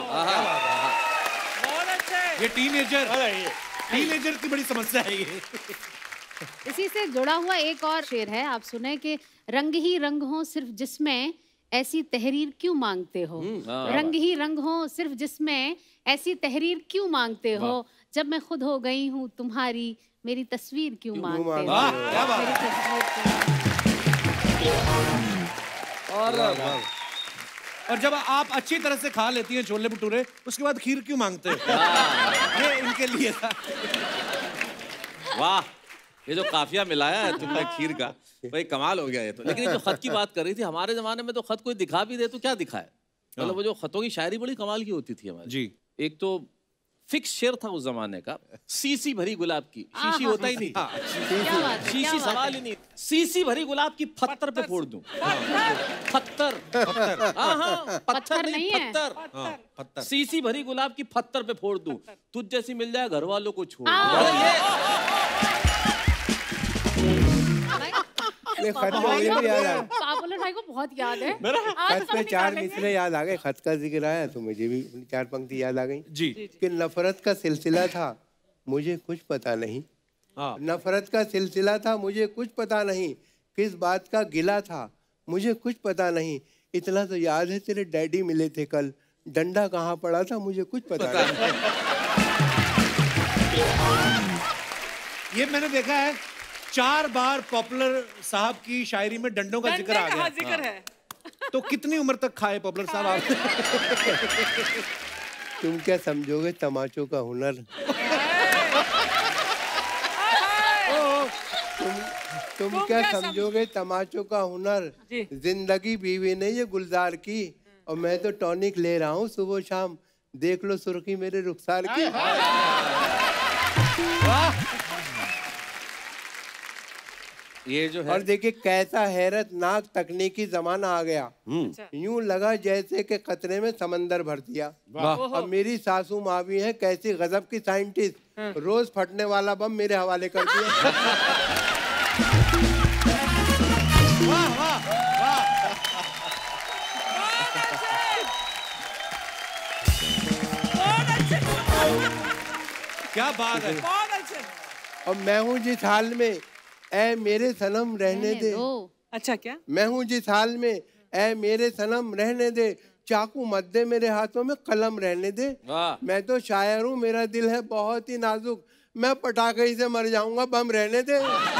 ये टीनेजर टीनेजर की बड़ी समस्या है ये। इसी से जुड़ा हुआ एक और शेर है, आप सुने कि रंग ही रंग हो सिर्फ जिसमें ऐसी तहरीर क्यों मांगते हो। रंग ही रंग हो सिर्फ जिसमें ऐसी तहरीर क्यों मांगते हो। जब मैं खुद हो गई हूँ तुम्हारी मेरी तस्वीर क्यों मांगते हो। क्या बात है। और और जब आप अच्छी तरह से खा लेती हैं छोले भटूरे, उसके बाद खीर क्यों मांगते हो? ये इनके लिए था। वाह, ये जो काफिया मिलाया है तुमने खीर का, भाई कमाल हो गया ये तो। लेकिन ये जो खत की बात कर रही थी, हमारे जमाने में तो खत कोई दिखा भी दे तो क्या दिखाए, मतलब वो जो खतों की शायरी बड़ी कमाल की होती थी हमारी जी। एक तो फिक्स शेर था उस जमाने का, सीसी भरी गुलाब की, शीशी होता ही नहीं था, शीशी सवाल ही नहीं, सीसी भरी गुलाब की पत्थर पे फोड़ दूं। पत्थर पत्थर हाँ हाँ पत्थर नहीं पत्थर, पत्थर सीसी भरी गुलाब की पत्थर पे फोड़ दूं, तुझ जैसी मिल जाए घर वालों को छोड़। खत में ये भी याद आ पापुलर भाई को बहुत याद है। खत में चार मिसरे याद आ गए, खत का जिक्र आया तो मुझे भी चार पंक्ति याद आ गई जी। कि नफरत का सिलसिला था मुझे कुछ पता नहीं, नफरत का सिलसिला था मुझे कुछ पता नहीं, किस बात का गिला था मुझे कुछ पता नहीं, इतना तो याद है तेरे डैडी मिले थे कल, डंडा कहाँ पड़ा था मुझे कुछ पता नहीं। ये मैंने देखा है चार बार पॉपुलर साहब की शायरी में डंडों का जिक्र आ गया। जिक्र है। तो कितनी उम्र तक खाए पॉपुलर साहब आप? तुम क्या समझोगे तमाचों का हुनर, तुम तुम क्या समझोगे तमाचों का हुनर, जिंदगी बीवी ने ये गुलजार की और मैं तो टॉनिक ले रहा हूँ सुबह शाम, देख लो सुर्खी मेरे रुखसार की। ये जो है और देखिए कैसा हैरतनाक तकनीकी जमाना आ गया, यूं लगा जैसे कि कतरे में समंदर भर दिया। अब मेरी सासू माँ भी है कैसी गजब की साइंटिस्ट, रोज फटने वाला बम मेरे हवाले कर दिया। वाह वाह वाह। क्या बात है। और मैं हूँ जिस हाल में ऐ मेरे सनम रहने दे। अच्छा क्या? मैं हूँ जिस हाल में ऐ मेरे सनम रहने दे, चाकू मत दे मेरे हाथों में, कलम रहने दे। मैं तो शायर हूँ, मेरा दिल है बहुत ही नाजुक, मैं पटाखे ही से मर जाऊंगा, बम रहने दे।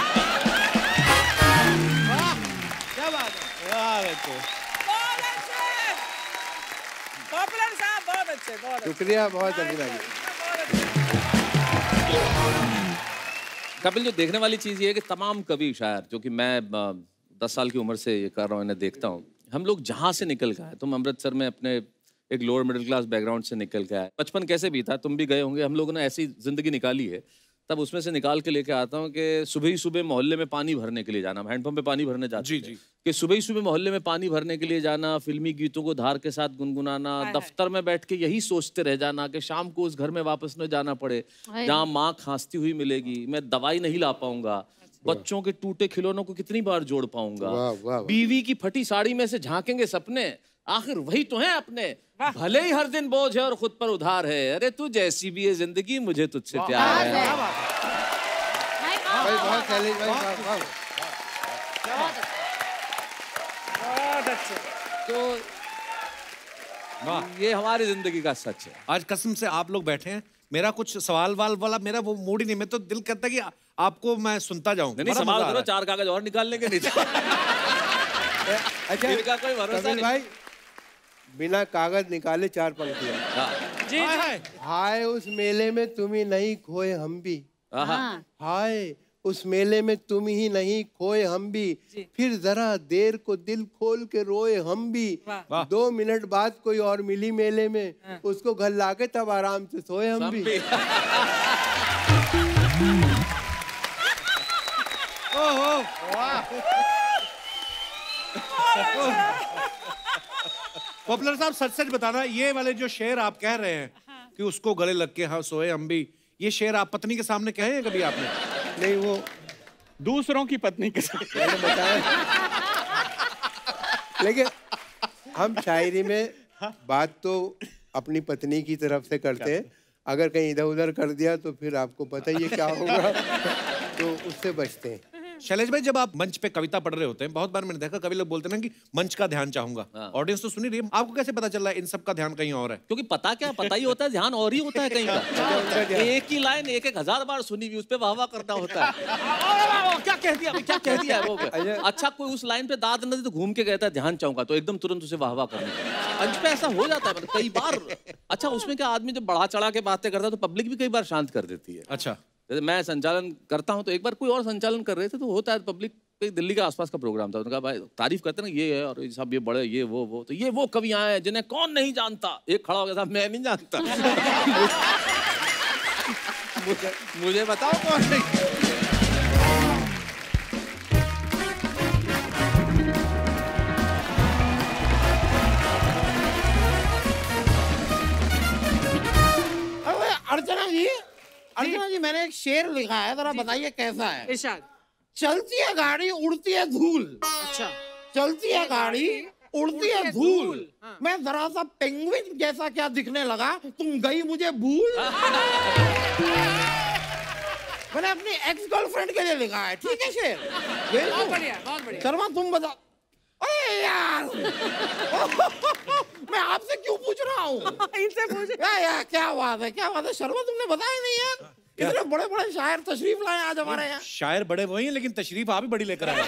क्या बात है, बहुत अच्छे, पॉपुलर साहब, बहुत अच्छे, बहुत शुक्रिया, बहुत अच्छी लगी। कपिल, जो देखने वाली चीज ये है कि तमाम कवि शायर, जो कि मैं दस साल की उम्र से ये कर रहा हूँ, इन्हें देखता हूँ, हम लोग जहाँ से निकल के आए, तुम अमृतसर में अपने एक लोअर मिडिल क्लास बैकग्राउंड से निकल के आए, बचपन कैसे बीता, तुम भी गए होंगे, हम लोगों ने ऐसी जिंदगी निकाली है, तब उसमें से निकाल के लेके आता हूँ कि सुबह ही सुबह मोहल्ले में पानी भरने के लिए जाना, हैंडपंप पे पानी भरने जाते जी, थे, जी। कि सुबह ही सुबह मोहल्ले में पानी भरने के लिए जाना, फिल्मी गीतों को धार के साथ गुनगुनाना, दफ्तर में बैठ के यही सोचते रह जाना कि शाम को उस घर में वापस न जाना पड़े जहाँ माँ खांसती हुई मिलेगी, मैं दवाई नहीं ला पाऊंगा, बच्चों के टूटे खिलौनों को कितनी बार जोड़ पाऊंगा, बीवी की फटी साड़ी में से झांकेंगे सपने, आखिर वही तो है अपने, भले ही हर दिन बोझ है और खुद पर उधार है, अरे तू जैसी भी है जिंदगी मुझे तुझसे प्यार है। भाई बहुत शैलेश भाई, वाह बहुत अच्छे। तो ये हमारी जिंदगी का सच है। आज कसम से आप लोग बैठे हैं, मेरा कुछ सवाल वाल वाला मेरा वो मूड ही नहीं, मैं तो दिल करता है कि आपको मैं सुनता जाऊं। नहीं, सवाल करो, चार कागज और निकाल लेंगे नहीं। अच्छा, इनका कोई भरोसा नहीं भाई, बिना कागज निकाले चार पंक्तियां। जी, हाय हाय उस मेले में तुम ही नहीं खोए हम भी, हाय उस मेले में तुम ही नहीं खोए हम भी, फिर जरा देर को दिल खोल के रोए हम भी, दो मिनट बाद कोई और मिली मेले में, उसको घर लाके तब आराम से सोए हम भी। ओहो, पॉपुलर साहब सच सच बताना, ये वाले जो शेर आप कह रहे हैं कि उसको गले लग के हाँ सोए हम भी, ये शेर आप पत्नी के सामने कहे हैं कभी आपने? नहीं, वो दूसरों की पत्नी के साथ मैंने बताया। लेकिन हम शायरी में बात तो अपनी पत्नी की तरफ से करते हैं, अगर कहीं इधर उधर कर दिया तो फिर आपको पता ही है क्या होगा, तो उससे बचते हैं। शैलेश भाई, जब आप मंच पे कविता पढ़ रहे होते हैं, बहुत बार मैंने देखा कवि लोग बोलते हैं ना कि मंच का ध्यान चाहूंगा, ऑडियंस तो सुनी रही है, आपको कैसे पता चल रहा है इन सब का ध्यान कहीं और है? क्योंकि पता क्या, पता ही होता है, ध्यान और ही होता है कहीं का। एक ही लाइन एक एक हजार बार सुनी हुई, उस पे वाह वाह करना होता है। क्या कह दिया, क्या कह दिया है वो? अच्छा, कोई उस लाइन पे दाद न दे तो घूम के कहता है ध्यान चाहूंगा, तो एकदम तुरंत उसे वाह वाह करना। मंच पे ऐसा हो जाता है कई बार। अच्छा, उसमें क्या आदमी जब बढ़ा चढ़ा के बातें करता है तो पब्लिक भी कई बार शांत कर देती है। अच्छा, जैसे मैं संचालन करता हूं तो एक बार कोई और संचालन कर रहे थे, तो होता है पब्लिक, दिल्ली के आसपास का प्रोग्राम था, उन्होंने कहा भाई तारीफ करते ना, ये है और सब ये बड़े, ये वो वो तो ये वो कवि आए हैं जिन्हें कौन नहीं जानता। एक खड़ा हो गया था, मैं नहीं जानता। मुझे, मुझे बताओ कौन नहीं। अर्चना जी, अर्चना जी, मैंने एक शेर लिखा है, जरा बताइए कैसा है? इरशाद। चलती है गाड़ी उड़ती है धूल, अच्छा, चलती है गाड़ी उड़ती है धूल, मैं जरा सा पेंगुइन जैसा क्या दिखने लगा, तुम गई मुझे भूल। मैंने अपनी एक्स गर्लफ्रेंड के लिए लिखा है, ठीक है शेर? बहुत बढ़िया, बहुत बढ़िया। शर्मा तुम बता। अरे यार, मैं आपसे क्यों पूछ रहा हूँ? इनसे पूछ। या, या, क्या बात है, क्या बात है शर्मा, तुमने बताया नहीं यार, इतने बड़े बड़े शायर तशरीफ लाए आज हमारे यहाँ। शायर बड़े वही हैं, लेकिन तशरीफ आप ही बड़ी लेकर आए।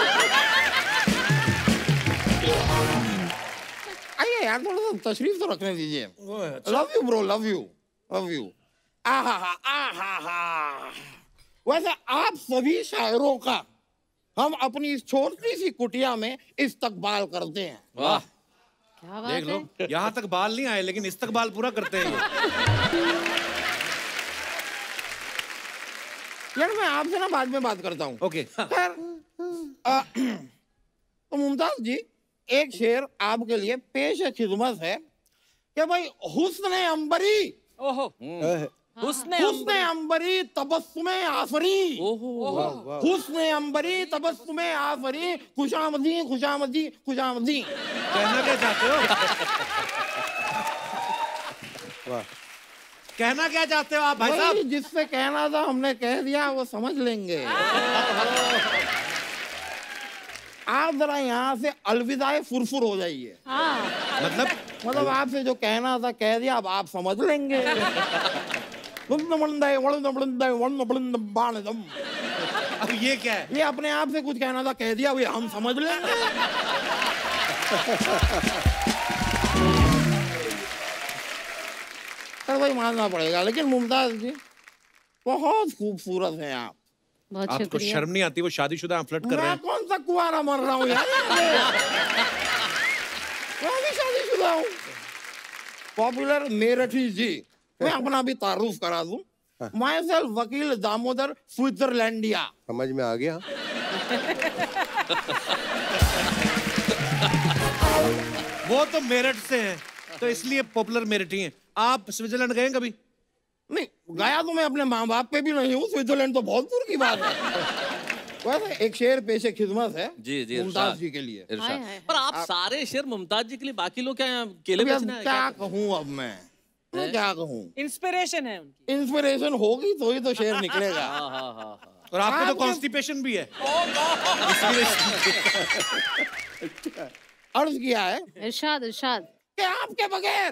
आइए यार, थोड़ा सा तशरीफ तो रखने दीजिए। Love you bro, love you, love you. आहा हा, आहा हा। वैसे आप सभी शायरों का हम अपनी इस छोटी सी कुटिया में इस्तकबाल करते हैं। वाह, क्या बात देख लो, है? यहाँ तक बाल नहीं आए लेकिन इस्तकबाल पूरा करते हैं ये। यार मैं आपसे ना बाद में बात करता हूँ। ओके। खैर, आ, तो मुमताज जी, एक शेर आपके लिए पेश खिदमत है कि भाई हुस्न अंबरी, ओहो, हुस्न हुस्न अंबरी तबस्सुमे आफरी, हुस्न अंबरी तबस्सुमे आफरी, खुशामदी खुशामदी खुशामदी। कहना क्या चाहते हो? वाह, कहना क्या चाहते हो आप भाई साहब? जिससे कहना था हमने कह दिया, वो समझ लेंगे। आप जरा यहाँ से अलविदाए फुरफुर हो जाइए। मतलब मतलब आपसे जो कहना था कह दिया, अब आप समझ लेंगे। अब ये क्या है? ये अपने आप से कुछ कहना था कह दिया, हम समझ लेंगे। सर भाई मानना पड़ेगा, लेकिन मुमताज जी बहुत खूबसूरत हैं आप। बहुत आपको शुक्रिया। शर्म नहीं आती? वो शादीशुदा फ्लर्ट कर रहे मैं हैं। कौन सा कुआरा मर रहा हूँ यार? मैं भी शादीशुदा हूँ। पॉपुलर मेरठी जी, मैं अपना भी तारुफ करा दूं। माई सेल्फ वकील दामोदर स्विट्जरलैंडिया। समझ में आ गया। वो तो मेरठ से हैं, तो इसलिए पॉपुलर मेरठी हैं। आप स्विट्जरलैंड गए हैं कभी? नहीं गया तो मैं अपने माँ बाप पे भी नहीं हूँ, स्विट्जरलैंड तो बहुत दूर की बात है। वैसे एक शेर पेशे खिदमत है जी जी मुमताज जी के लिए। इरशाद। हाय, हाय, पर आप सारे शेर मुमताज जी के लिए, बाकी लोग क्या यहाँ केले अभी अब बेचने आए क्या क्या? कहूँ अब मैं मैं क्या कहूँ? इंस्पिरेशन है उनकी। इंस्पिरेशन होगी तो ही तो शेर निकलेगा। हाँ हाँ हाँ हाँ। और आपको तो आपके- कॉन्स्टिपेशन भी है। अर्ज किया है इरशाद इरशाद। कि आपके बगैर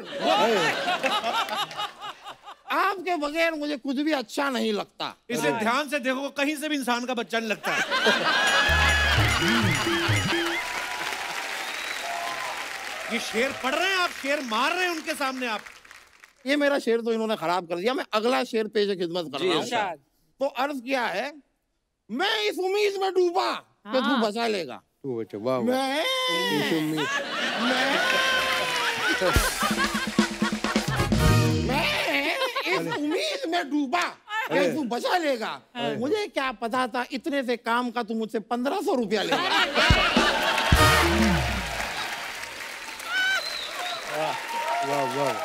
आपके बगैर मुझे कुछ भी अच्छा नहीं लगता। इसे ध्यान से देखो, कहीं से भी इंसान का बच्चा नहीं लगता है। ये शेर पढ़ रहे हैं आप, शेर मार रहे हैं उनके सामने आप। ये मेरा शेर तो इन्होंने खराब कर दिया, मैं अगला शेर पेश खिदमत कर रहा हूँ। शायद तो अर्ज किया है, मैं इस उम्मीद में डूबा कि तू बचा लेगा। तू बचा, वाह वाह। मैं मैं मैं इस उम्मीद में डूबा कि तू बचा लेगा। मुझे क्या पता था इतने से काम का तू मुझसे पंद्रह सौ रुपया लेगा। वाह वाह।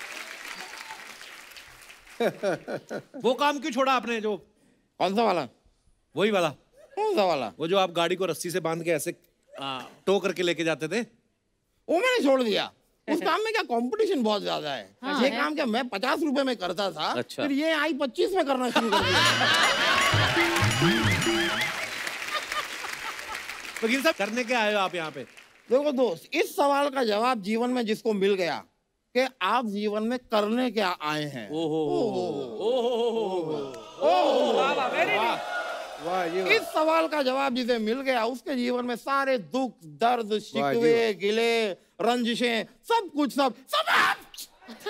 वो काम क्यों छोड़ा आपने? जो कौन सा वाला? वही वाला, कौन सा वाला? वो जो आप गाड़ी को रस्सी से बांध के ऐसे टो करके लेके जाते थे। वो मैंने छोड़ दिया। उस काम में क्या कंपटीशन बहुत ज्यादा है। हाँ, ये है। काम क्या मैं पचास रुपए में करता था, अच्छा। फिर ये आई पच्चीस में करना शुरू कर दिया। वकील साहब, करने के आए हो आप यहाँ पे? देखो दोस्त, इस सवाल का जवाब जीवन में जिसको मिल गया कि आप जीवन में करने क्या आए हैं, वाह ये इस सवाल का जवाब जिसे मिल गया उसके जीवन में सारे दुख दर्द शिकवे गिले रंजिशें सब कुछ सब समाप्त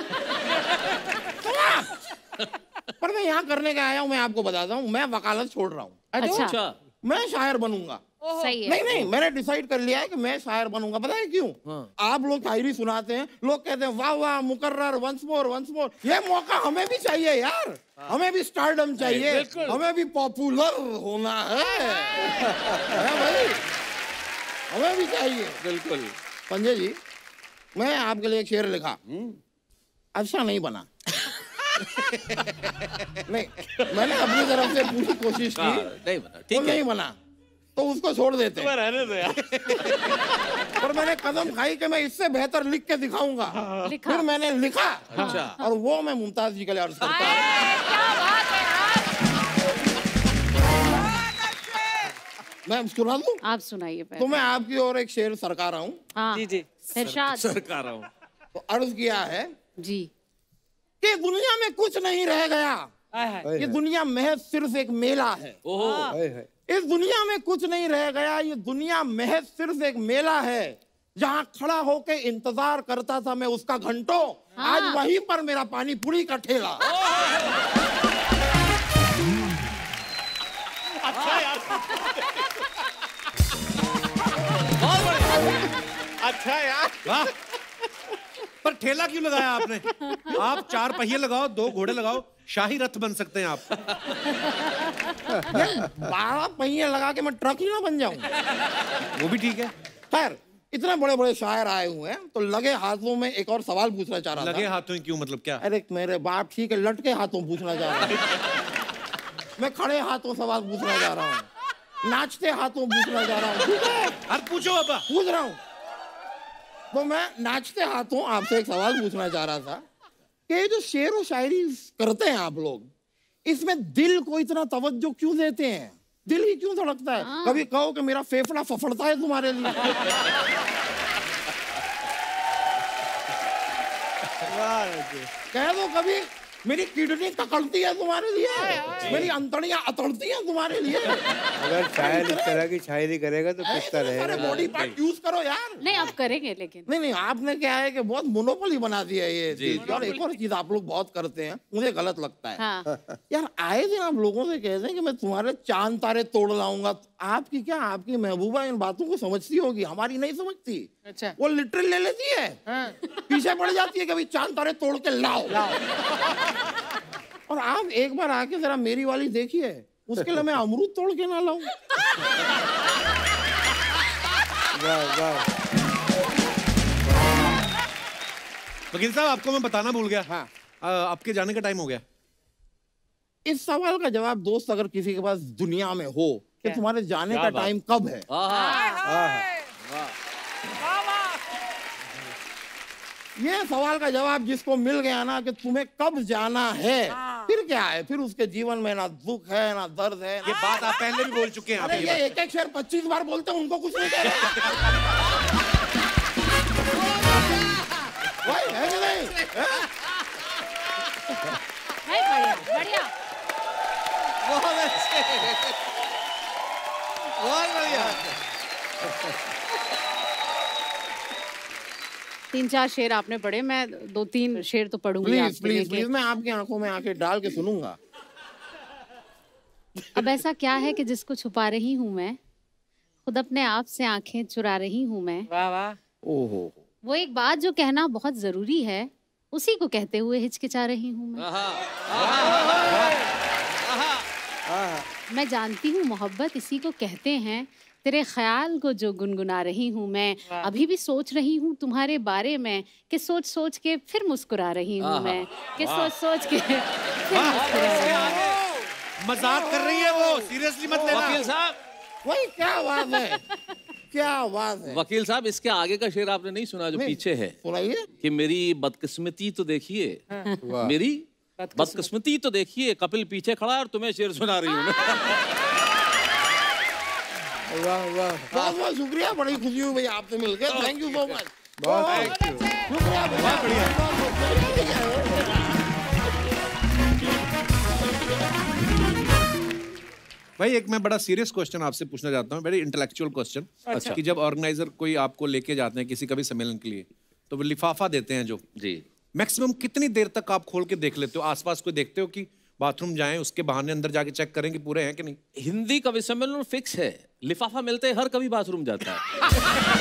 समाप्त। पर मैं यहाँ करने का आया हूँ, मैं आपको बताता हूँ, मैं वकालत छोड़ रहा हूँ। अच्छा। अच्छा। मैं शायर बनूंगा। सही है। नहीं नहीं, मैंने डिसाइड कर लिया है कि मैं शायर बनूंगा। पता है क्यों? हाँ। आप लोग शायरी सुनाते हैं, लोग कहते हैं वाह वाह मुकर्रर, वंस मोर वंस मोर। ये मौका हमें भी चाहिए यार। हमें भी स्टारडम चाहिए, हमें भी पॉपुलर होना है, है भाई, हमें भी चाहिए। बिल्कुल। संजय जी, मैं आपके लिए एक शेर लिखा, अच्छा नहीं बना। नहीं, मैंने अपनी तरफ से पूरी कोशिश की, नहीं बना, तो ठीक है। नहीं बना तो उसको छोड़ देते हैं। रहने दो यार। पर मैंने कदम खाई कि मैं इससे बेहतर लिख के दिखाऊंगा। लिखा। फिर मैंने लिखा, अच्छा। और वो मैं मुमताज जी के लिए अर्ज करता हूँ। क्या बात है यार। मैं सुना दूं? आप सुनाइए तो पहले। मैं आपकी ओर एक शेर सरका रहा हूँ। हाँ जी जी। इरशाद। सरकार रहा हूँ। तो अर्ज किया है जी। कि दुनिया में कुछ नहीं रह गया, हाय हाय। ये दुनिया महज सिर्फ एक मेला है। ओहो। हाय हाय। इस दुनिया में कुछ नहीं रह गया, ये दुनिया महज सिर्फ एक मेला है। जहाँ खड़ा होके इंतजार करता था मैं उसका घंटों, हाँ। आज वहीं पर मेरा पानी पूरी का ठेला। अच्छा यार, अच्छा यार, वाह। पर ठेला क्यों लगाया आपने? आप चार पहिए लगाओ, दो घोड़े लगाओ, शाही रथ बन सकते हैं आप। बारह पहिए लगा के मैं ट्रक ही ना बन जाऊं। वो भी ठीक है। खैर, इतने बड़े बड़े शायर आए हुए हैं, तो लगे हाथों में एक और सवाल पूछना चाह रहा लगे था। हाथों ही क्यों, मतलब क्या? अरे मेरे बाप ठीक है, लटके हाथों पूछना चाह रहा हूँ। मैं खड़े हाथों सवाल पूछना चाह रहा हूँ, नाचते हाथों पूछना चाह रहा हूँ। ठीक है, अरे पूछो बाबा। पूछ रहा हूँ। तो मैं नाचते हाथों आपसे एक सवाल पूछना चाह रहा था कि ये जो शेर और शायरी करते हैं आप लोग, इसमें दिल को इतना तवज्जो क्यों देते हैं? दिल ही क्यों धड़कता है? कभी कहो कि मेरा फेफड़ा फफड़ता है तुम्हारे लिए। कह दो कभी मेरी किडनी ककड़ती है तुम्हारे लिए, मेरी अंतड़ियां अतड़ती हैं तुम्हारे लिए। अगर शायर इस तरह की शायरी करेगा तो किसका रहेगा? बॉडी पार्ट यूज करो यार। नहीं आप करेंगे लेकिन नहीं नहीं आपने क्या है कि बहुत मोनोपोली बना दिया ये चीज। और एक और चीज आप लोग बहुत करते हैं, मुझे गलत लगता है। हाँ। यार आए दिन आप लोगों से कहते हैं कि मैं तुम्हारे चांद तारे तोड़ लाऊंगा। आपकी क्या आपकी महबूबा इन बातों को समझती होगी, हमारी नहीं समझती। अच्छा। वो लिटरल ले लेती है, पीछे पड़ जाती है कभी चांद तारे तोड़ के लाओ। और आप एक बार आके जरा मेरी वाली देखिए, उसके लिए मैं अमरूद तोड़ के ना लाऊं। वाह वाह। वकील साहब आपको मैं बताना भूल गया। हाँ। आ, आपके जाने का टाइम हो गया। इस सवाल का जवाब दोस्त अगर किसी के पास दुनिया में हो कि तुम्हारे जाने का टाइम कब है, ये सवाल का जवाब जिसको मिल गया ना कि तुम्हें कब जाना है, फिर क्या है? फिर उसके जीवन में ना दुख है ना दर्द है। ये बात आप पहले भी बोल चुके हैं। अरे ये एक एक शेर पच्चीस बार बोलते हैं, उनको कुछ नहीं कहते। वही है कि नहीं? बढ़िया बढ़िया। बहुत अच्छे, बहुत बढ़िया। तीन चार शेर आपने पढ़े, मैं दो तीन शेर तो पढ़ूंगी। प्लीज प्लीज प्लीज, मैं आपकी आंखों में आंखें डाल के सुनूंगा। अब ऐसा क्या है कि जिसको छुपा रही हूँ मैं, खुद अपने आप से आंखें चुरा रही हूँ मैं। वाह वाह। ओहो। वो एक बात जो कहना बहुत जरूरी है, उसी को कहते हुए हिचकिचा रही हूँ मैं। मैं जानती हूँ मोहब्बत इसी को कहते हैं, तेरे ख्याल को जो गुनगुना रही हूँ मैं। अभी भी सोच रही हूँ तुम्हारे बारे में, कि सोच सोच के फिर मुस्कुरा रही हूँ मैं, कि सोच सोच के फिर मुस्कुरा रही हूँ। मजाक कर रही है वो, सीरियसली मत लेना। वकील साहब, वही क्या बात है, क्या बात है। वकील साहब इसके आगे का शेर आपने नहीं सुना जो पीछे है? सुनाइए। कि मेरी बदकिस्मती तो देखिए, मेरी बदकिस्मती तो देखिए, कपिल पीछे खड़ा है और तुम्हें शेर सुना रही हूँ। वाह वाह। बहुत बहुत शुक्रिया, बड़ी खुशी हुई भैया आपसे मिलकर। Thank you so much. बहुत शुक्रिया भैया। भाई एक मैं बड़ा सीरियस क्वेश्चन आपसे पूछना चाहता हूँ, वेरी इंटेलेक्चुअल क्वेश्चन। अच्छा। कि जब ऑर्गेनाइजर कोई आपको लेके जाते हैं किसी का भी सम्मेलन के लिए, तो वो लिफाफा देते हैं जो जी, मैक्सिमम कितनी देर तक आप खोल के देख लेते हो? आसपास कोई देखते हो कि बाथरूम जाएं उसके बहाने अंदर जाके चेक करें कि पूरे हैं कि नहीं? हिंदी कवि सम्मेलन फिक्स है, लिफाफा मिलते ही हर कवि बाथरूम जाता है।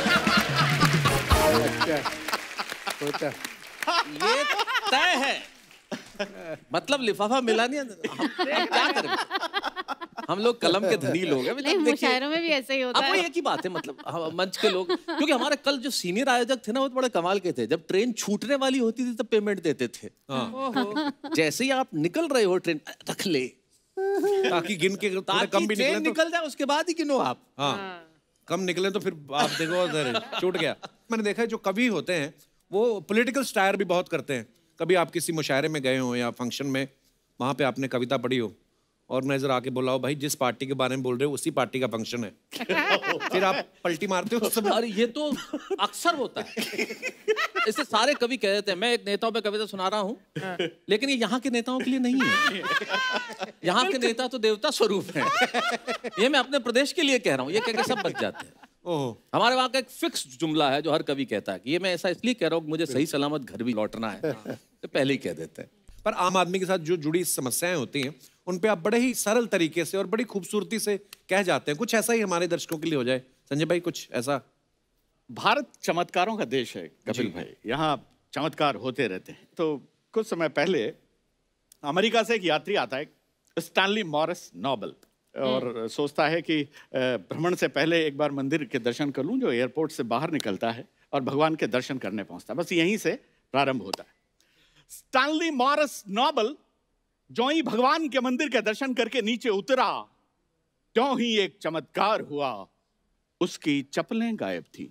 होता ये तय है, मतलब लिफाफा मिला नहीं, हम क्या करें? हम लोग कलम के धनी लोग हैं। नहीं, मुशायरों में भी ऐसे ही होता है। अब वो एक ही बात है, मतलब हम मंच के लोग, क्योंकि हमारे कल जो सीनियर आयोजक थे ना वो बड़े कमाल के थे। जब ट्रेन छूटने वाली होती थी तब पेमेंट देते थे। जैसे ही आप निकल रहे हो ट्रेन, रख ले ताकि गिन के कम भी निकले, निकल जाए उसके बाद ही गिनो आप। हाँ, कम निकले तो फिर आप देखो छूट गया। मैंने देखा है जो कवि होते हैं वो पॉलिटिकल स्टायर भी बहुत करते हैं। कभी आप किसी मुशायरे में गए हो या फंक्शन में, वहां पे आपने कविता पढ़ी हो, ऑर्गेनाइजर आके बोला हो भाई जिस पार्टी के बारे में बोल रहे हो उसी पार्टी का फंक्शन है, फिर आप पलटी मारते हो सब। अरे ये तो अक्सर होता है, इससे सारे कवि कह देते हैं मैं एक नेताओं पे कविता सुना रहा हूँ, लेकिन ये यहाँ के नेताओं के लिए नहीं है। यहाँ के नेता तो देवता स्वरूप हैं। ये मैं अपने प्रदेश के लिए कह रहा हूँ, ये कह के सब बच जाते हैं। ओह, हमारे वहाँ का एक फिक्स जुमला है जो हर कवि कहता है कि ये मैं ऐसा इसलिए कह रहा हूँ मुझे सही सलामत घर भी लौटना है, तो पहले ही कह देते हैं। पर आम आदमी के साथ जो जुड़ी समस्याएं होती हैं उन पे आप बड़े ही सरल तरीके से और बड़ी खूबसूरती से कह जाते हैं। कुछ ऐसा ही हमारे दर्शकों के लिए हो जाए। संजय भाई कुछ ऐसा। भारत चमत्कारों का देश है कपिल भाई, यहाँ चमत्कार होते रहते हैं। तो कुछ समय पहले अमेरिका से एक यात्री आता है, स्टैनली मॉरिस नोबल, और सोचता है कि भ्रमण से पहले एक बार मंदिर के दर्शन कर लूं जो एयरपोर्ट से बाहर निकलता है, और भगवान के दर्शन करने पहुंचता है। बस यहीं से प्रारंभ होता है। स्टैनली मॉरिस नोबल जो ही भगवान के मंदिर के दर्शन करके नीचे उतरा, त्यों ही एक चमत्कार हुआ, उसकी चप्पलें गायब थी।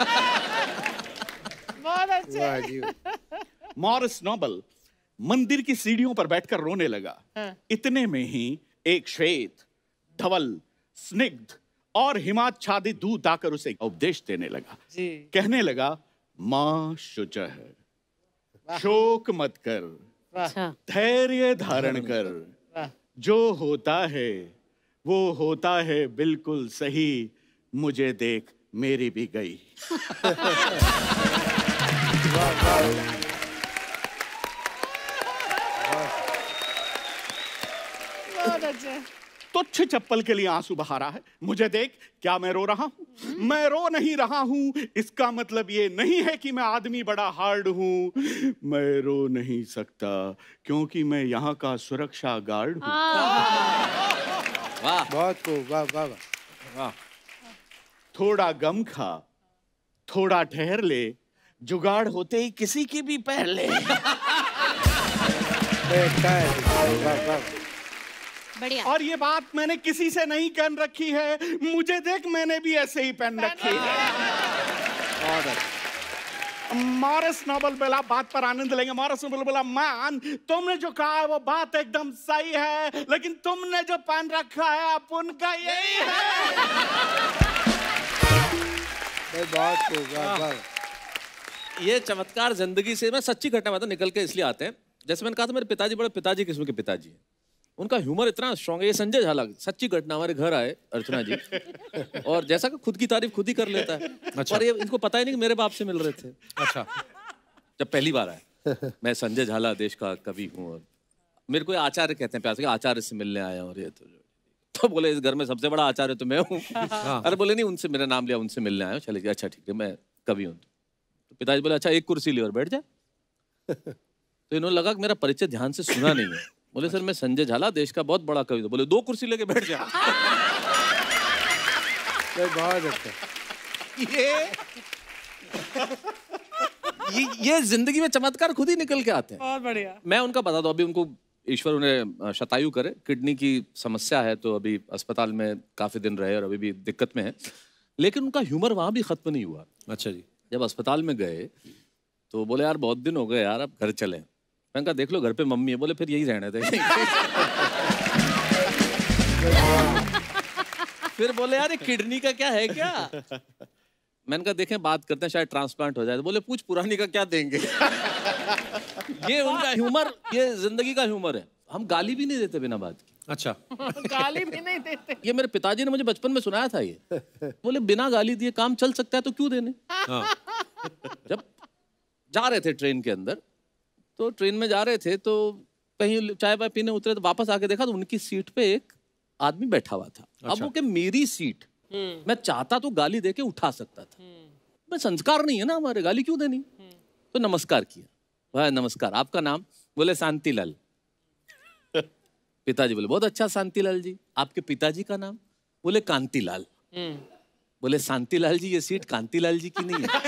बहुत अच्छे। मॉरिस नोबल मंदिर की सीढ़ियों पर बैठकर रोने लगा। हाँ। इतने में ही एक श्वेत धवल स्निग्ध और हिमाच्छादित दूत आकर उसे उपदेश देने लगा। जी। कहने लगा, माँ शुच है, शोक मत कर, धैर्य धारण कर, जो होता है वो होता है बिल्कुल सही, मुझे देख मेरी भी गई। तुच्छ चप्पल के लिए आंसू बहा रहा है, मुझे देख क्या मैं रो रहा हूँ? मैं रो नहीं रहा हूँ, इसका मतलब ये नहीं है कि मैं आदमी बड़ा हार्ड हूँ। मैं रो नहीं सकता क्योंकि मैं यहाँ का सुरक्षा गार्ड हूँ। वाह, बहुत खूब, वाह वाह वाह। थोड़ा गम खा, थोड़ा ठहर ले, जुगाड़ होते ही किसी की भी पहन ले। बढ़िया। और ये बात मैंने किसी से नहीं कहन रखी है, मुझे देख मैंने भी ऐसे ही पहन रखी है। मॉरिस नोबल बोला, बात पर आनंद लेंगे। मॉरिस नोबल बोला, मैन तुमने जो कहा है वो बात एकदम सही है, लेकिन तुमने जो पहन रखा है आप उनका यही है। बहुत ये चमत्कार जिंदगी से मैं सच्ची घटना में तो निकल के इसलिए आते हैं। जैसे मैंने कहा था मेरे पिताजी बड़े पिताजी किस्म के पिताजी हैं, उनका ह्यूमर इतना स्ट्रॉन्ग है। ये संजय झाला सच्ची घटना, हमारे घर आए अर्चना जी, और जैसा कि खुद की तारीफ खुद ही कर लेता है। अच्छा। और ये इनको पता ही नहीं कि मेरे बाप से मिल रहे थे। अच्छा। जब पहली बार आए, मैं संजय झाला देश का कवि हूँ और मेरे को आचार्य कहते हैं प्यार से, आचार्य से मिलने आया। और ये तो तो बोले इस घर में सबसे बड़ा आचार्य तो मैं हूँ। अरे बोले नहीं, उनसे मेरा नाम लिया, उनसे मिलने आया। चले, अच्छा ठीक है, मैं कवि हूँ। तो पिताजी बोले, अच्छा एक कुर्सी ली और बैठ जाए। तो इन्होंने लगा कि मेरा परिचय ध्यान से सुना नहीं है। बोले सर मैं संजय झाला देश का बहुत बड़ा कवि हूं। बोले दो कुर्सी लेके बैठ जा। बहुत अच्छा। ये ये ये जिंदगी में चमत्कार खुद ही निकल के आते हैं। बहुत बढ़िया। मैं उनका बता दूं, अभी उनको ईश्वर उन्हें शतायु करे, किडनी की समस्या है, तो अभी अस्पताल में काफी दिन रहे और अभी भी दिक्कत में है। लेकिन उनका ह्यूमर वहां भी खत्म नहीं हुआ। अच्छा जी। जब अस्पताल में गए तो बोले यार बहुत दिन हो गए यार, अब घर चलें। मैंने कहा देख लो घर पे मम्मी है। बोले फिर यही रहने थे। फिर बोले यार ये किडनी का क्या है क्या? मैंने कहा देखें बात करते हैं, शायद ट्रांसप्लांट हो जाए। तो बोले पूछ पुरानी का क्या देंगे। ये उनका ह्यूमर, ये जिंदगी का ह्यूमर है। हम गाली भी नहीं देते बिना बात की। अच्छा। गाली भी नहीं देते। ये मेरे पिताजी ने मुझे बचपन में सुनाया था। ये बोले बिना गाली दिए काम चल सकता है तो क्यों देने। हाँ। जब जा रहे थे ट्रेन के अंदर, तो ट्रेन में जा रहे थे तो कहीं चाय वाय पीने उतरे, तो वापस आके देखा तो उनकी सीट पे एक आदमी बैठा हुआ था। अच्छा। अब वो कि मेरी सीट, मैं चाहता तो गाली देके उठा सकता था, मैं संस्कार नहीं है ना हमारे, गाली क्यों देनी। तो नमस्कार किया। भाई नमस्कार, आपका नाम? बोले शांतिलाल। पिताजी बोले बहुत अच्छा शांतिलाल जी। आपके पिताजी का नाम? बोले कांतिलाल। बोले शांतिलाल जी ये सीट कांतिलाल जी की नहीं है।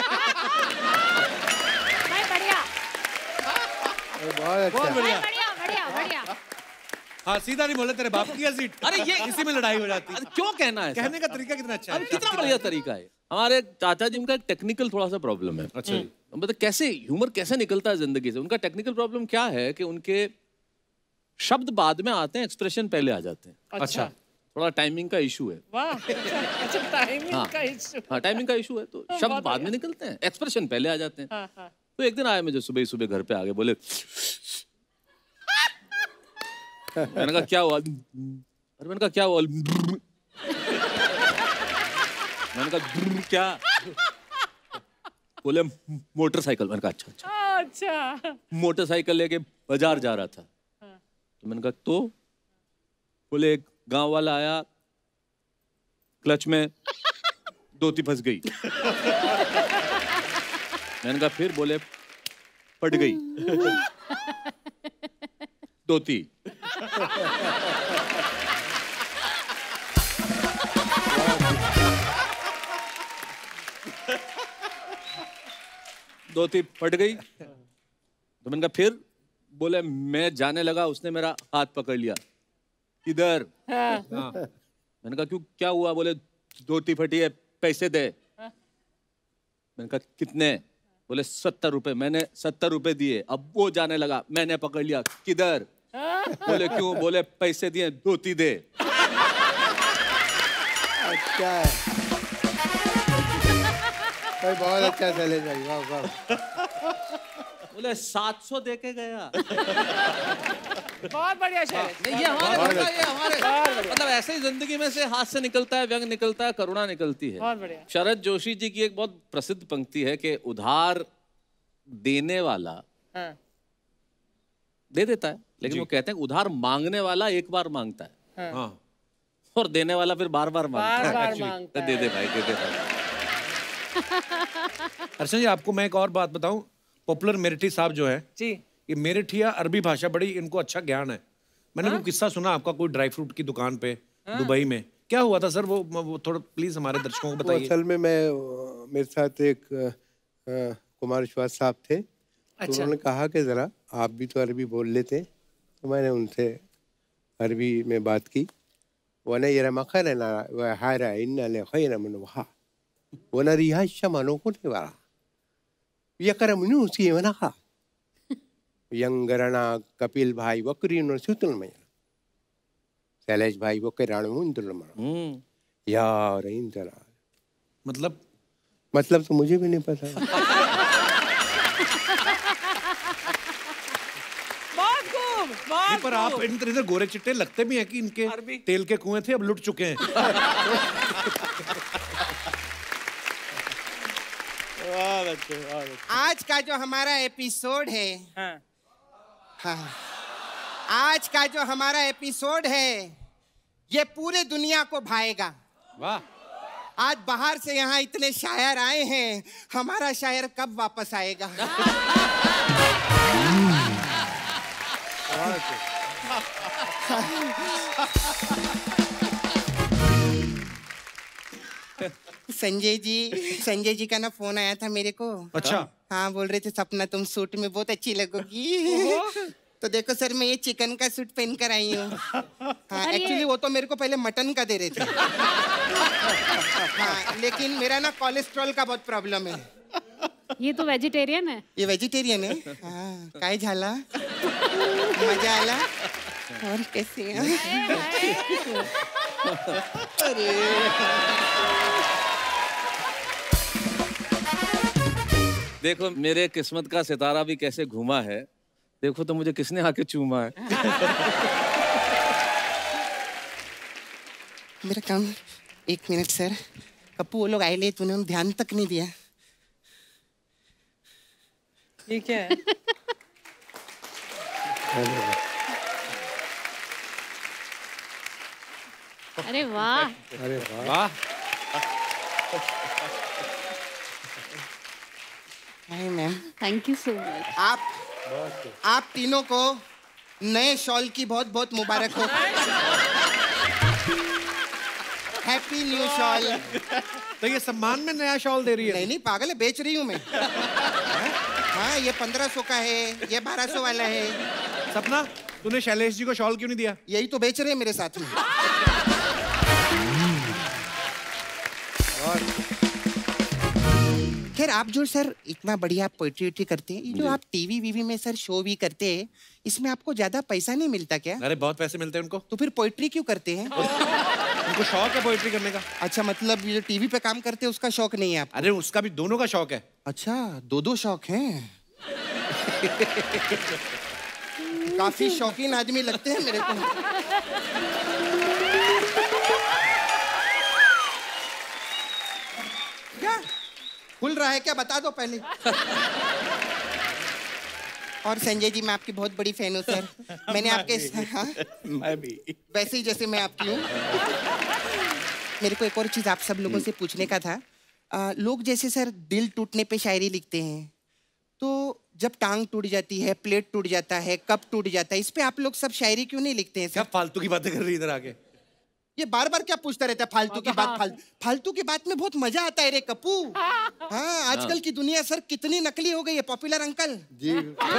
बहुत अच्छा। बढ़िया बढ़िया बढ़िया। हाँ सीधा नहीं बोले तेरे बाप की है सीट। अरे ये इसी में लड़ाई हो जाती है। क्यों कहना है? कहने का तरीका कितना अच्छा है। कितना बढ़िया तरीका है। हमारे चाचा जी, उनका एक टेक्निकल थोड़ा सा प्रॉब्लम है। अच्छा जी। मतलब कैसे ह्यूमर कैसे निकलता है जिंदगी से। उनका टेक्निकल प्रॉब्लम क्या है कि उनके शब्द बाद में आते हैं, एक्सप्रेशन पहले आ जाते हैं। अच्छा। थोड़ा टाइमिंग का इशू है। वाह, अच्छा टाइमिंग का इशू। हाँ टाइमिंग का इशू है, तो शब्द बाद में निकलते हैं, एक्सप्रेशन पहले आ जाते हैं। हाँ, हाँ। तो एक दिन आया मुझे सुबह सुबह घर पे आगे, बोले मैंने कहा क्या हुआ? अरे मैंने कहा क्या हुआ? मैंने कहा क्या? बोले मोटरसाइकिल। मैंने कहा अच्छा अच्छा अच्छा। मोटरसाइकिल लेके बाजार जा रहा था। तो मैंने कहा तो? बोले एक गांव वाला आया, क्लच में धोती फंस गई। मैंने कहा फिर? बोले फट गई धोती। धोती फट गई। तो मैंने कहा फिर? बोले मैं जाने लगा, उसने मेरा हाथ पकड़ लिया। इधर। हाँ। मैंने कहा क्यों, क्या हुआ? बोले धोती फटी है, पैसे दे। मैंने कहा कितने? बोले सत्तर रुपए। मैंने सत्तर रुपए दिए। अब वो जाने लगा, मैंने पकड़ लिया। किधर? बोले क्यों? बोले पैसे दिए, धोती दे। अच्छा है भाई, बहुत अच्छा शैलेश भाई, वाह वाह। बोले सात सौ दे के गया। बहुत बढ़िया शैलेश। नहीं, ये हमारे घर का, ये हमारे मतलब ऐसे ही जिंदगी में से हाथ से निकलता है, व्यंग निकलता है, करुणा निकलती है। बहुत बढ़िया। शरद जोशी जी की एक बहुत प्रसिद्ध पंक्ति है कि उधार देने वाला हाँ। दे देता है, लेकिन वो कहते हैं उधार मांगने वाला एक बार मांगता है। हाँ। हाँ। और देने वाला फिर बार बार मांगता बार है। बार मांगता दे दे है। भाई, दे दे भाई। अर्चना जी, आपको मैं एक और बात बताऊं, पॉपुलर मेरठी साहब जो है जी, ये मेरठिया अरबी भाषा बड़ी इनको अच्छा ज्ञान है। मैंने कोई किस्सा सुना आपका, कोई ड्राई फ्रूट की दुकान पे दुबई में क्या हुआ था सर? वो, वो थोड़ा प्लीज हमारे दर्शकों को तो बताइए। असल में मैं अ, मेरे साथ एक अ, अ, कुमार विश्वास साहब थे। तो अच्छा। उन्होंने कहा कि ज़रा आप भी तो अरबी बोल लेते, तो मैंने उनसे अरबी में बात की। वना ये मखर है ना वह हारा इन खैर मन वहा वना रिहा शमानो को नहीं वाला ये कर मुनि उसकी वना खा यंगरणा कपिल भाई वक्री न सुतल में शैलेश भाई वो के राणु मुंदल में यार इन तरह मतलब मतलब तो मुझे भी नहीं पता। नहीं, पर आप इन तरह से गोरे चिट्टे लगते भी हैं कि इनके तेल के कुएं थे, अब लुट चुके हैं। आज का जो हमारा एपिसोड है, हाँ। हाँ, आज का जो हमारा एपिसोड है ये पूरे दुनिया को भाएगा। वाह। आज बाहर से यहाँ इतने शायर आए हैं, हमारा शायर कब वापस आएगा? संजय जी, संजय जी का ना फोन आया था मेरे को। अच्छा। हाँ, बोल रहे थे सपना तुम सूट में बहुत अच्छी लगोगी। तो देखो सर, मैं ये चिकन का सूट पहन कर आई हूँ। हाँ, एक्चुअली वो तो मेरे को पहले मटन का दे रहे थे। हाँ, लेकिन मेरा ना कोलेस्ट्रॉल का बहुत प्रॉब्लम है। ये तो वेजिटेरियन है। ये वेजिटेरियन है। हाँ, काय झाला, मजा आला और कैसे हैं? अरे देखो मेरे किस्मत का सितारा भी कैसे घूमा है। देखो तो मुझे किसने आके चूमा है। मेरा काम, एक मिनट सर। कप्पू वो लोग आए ले, तूने ध्यान तक नहीं दिया। ये क्या है? अरे वाह। अरे वाह। Hi ma'am. Thank you so much. आप आप तीनों को नए शॉल की बहुत बहुत मुबारक हो। Happy new shawl. तो ये सम्मान में नया शॉल दे रही है? नहीं नहीं पागल है, बेच रही हूँ मैं। हाँ, ये पंद्रह सौ का है, ये बारह सौ वाला है। सपना, तूने शैलेश जी को शॉल क्यों नहीं दिया? यही तो बेच रहे हैं मेरे साथ में। खैर, आप जो सर इतना बढ़िया पोएट्री वोएट्री करते हैं, ये जो आप टीवी वीवी में सर शो भी करते हैं, इसमें आपको ज्यादा पैसा नहीं मिलता क्या? अरे बहुत पैसे मिलते हैं उनको। तो फिर पोएट्री क्यों करते हैं? उनको शौक है पोएट्री करने का। अच्छा, मतलब ये जो टीवी पे काम करते हैं उसका शौक नहीं है आपको? अरे उसका भी, दोनों का शौक है। अच्छा, दो दो शौक हैं। काफी शौकीन आदमी लगते हैं मेरे को। क्या खुल रहा है क्या, बता दो पहले। और संजय जी, मैं आपकी बहुत बड़ी फैन हूँ सर। मैंने आपके हाँ? मैं भी वैसे ही जैसे मैं आपकी हूँ। मेरे को एक और चीज आप सब लोगों से पूछने का था। आ, लोग जैसे सर दिल टूटने पे शायरी लिखते हैं, तो जब टांग टूट जाती है, प्लेट टूट जाता है, कप टूट जाता है, इस पे आप लोग सब शायरी क्यों नहीं लिखते हैं सर? क्या फालतू की बातें कर रही है इधर आके? ये बार बार क्या पूछता रहता है फालतू की बात? फाल, फालतू की बात में बहुत मजा आता है रे कप्पू। हाँ, आजकल की दुनिया सर कितनी नकली हो गई है। Popular uncle ji.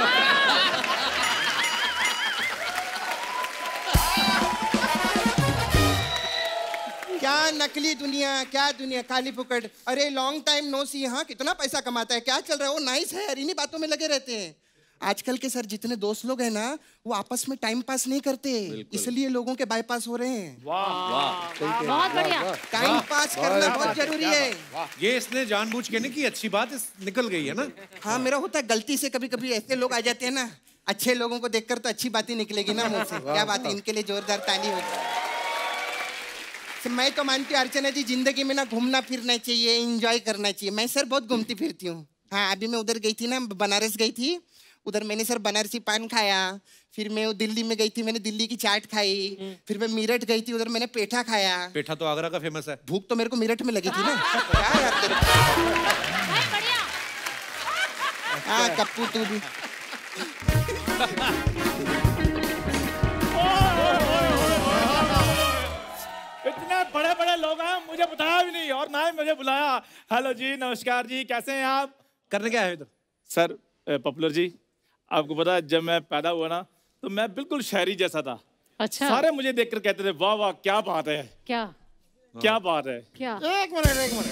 क्या नकली दुनिया, क्या दुनिया, काली पुकड़। अरे लॉन्ग टाइम नो सी। हाँ, कितना पैसा कमाता है, क्या चल रहा है? वो नाइस है यार, इन्हीं बातों में लगे रहते हैं। आजकल के सर जितने दोस्त लोग हैं ना, वो आपस में टाइम पास नहीं करते, इसलिए लोगों के बाईपास हो रहे हैं। वाह, बहुत बढ़िया। टाइम पास प्रयास करना बहुत जरूरी है। ये इसने जानबूझ के नहीं की, अच्छी बात इस निकल गई है ना। हाँ मेरा होता है गलती से, कभी कभी ऐसे लोग आ जाते हैं ना, अच्छे लोगों को देखकर तो अच्छी बातें निकलेगी ना मुंह से। क्या बात है, इनके लिए जोरदार ताली होगी। मैं तो मानती हूँ अर्चना जी, जिंदगी में ना घूमना फिरना चाहिए, एंजॉय करना चाहिए। मैं सर बहुत घूमती फिरती हूँ। हाँ अभी मैं उधर गई थी ना, बनारस गई थी, उधर मैंने सर बनारसी पान खाया। फिर मैं दिल्ली में गई थी, मैंने दिल्ली की चाट खाई। फिर मैं मीरठ गई थी, उधर मैंने पेठा खाया। पेठा तो आगरा का फेमस है। भूख तो मेरे को मीरठ में लगी थी ना। क्या यार तेरे, हाँ कप्पू तू भी। इतने बड़े बड़े लोग हैं, मुझे बताया भी नहीं और ना ही मुझे बुलाया। हेलो जी, नमस्कार जी, कैसे हैं आप? करने क्या है इधर? सर पॉपुलर जी, आपको पता है जब मैं पैदा हुआ ना तो मैं बिल्कुल शायरी जैसा था। अच्छा। सारे मुझे देखकर कहते थे वाह वाह क्या बात है। क्या क्या बात है? क्या? एक मिनट एक मिनट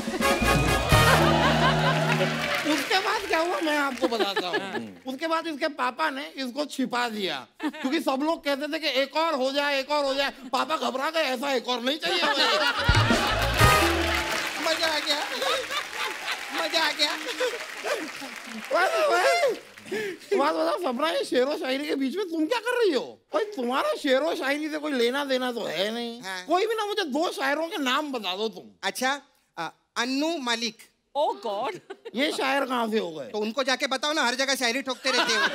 उसके बाद क्या हुआ मैं आपको बताता हूँ। उसके बाद इसके पापा ने इसको छिपा दिया, क्योंकि सब लोग कहते थे कि एक और हो जाए, एक और हो जाए। पापा घबरा गए, ऐसा एक और नहीं चाहिए मुझे। मजा आ गया, मजा आ गया। बात बता सपना, ये शेरो शायरी के बीच में तुम क्या कर रही हो? भाई तुम्हारा शेरो शायरी से कोई लेना देना तो है नहीं। हाँ। कोई भी ना, मुझे दो शायरों के नाम बता दो तुम। अच्छा अन्नू मालिक। ओह गॉड, ये शायर कहाँ से हो गए? तो उनको जाके बताओ ना, हर जगह शायरी ठोकते रहते हो।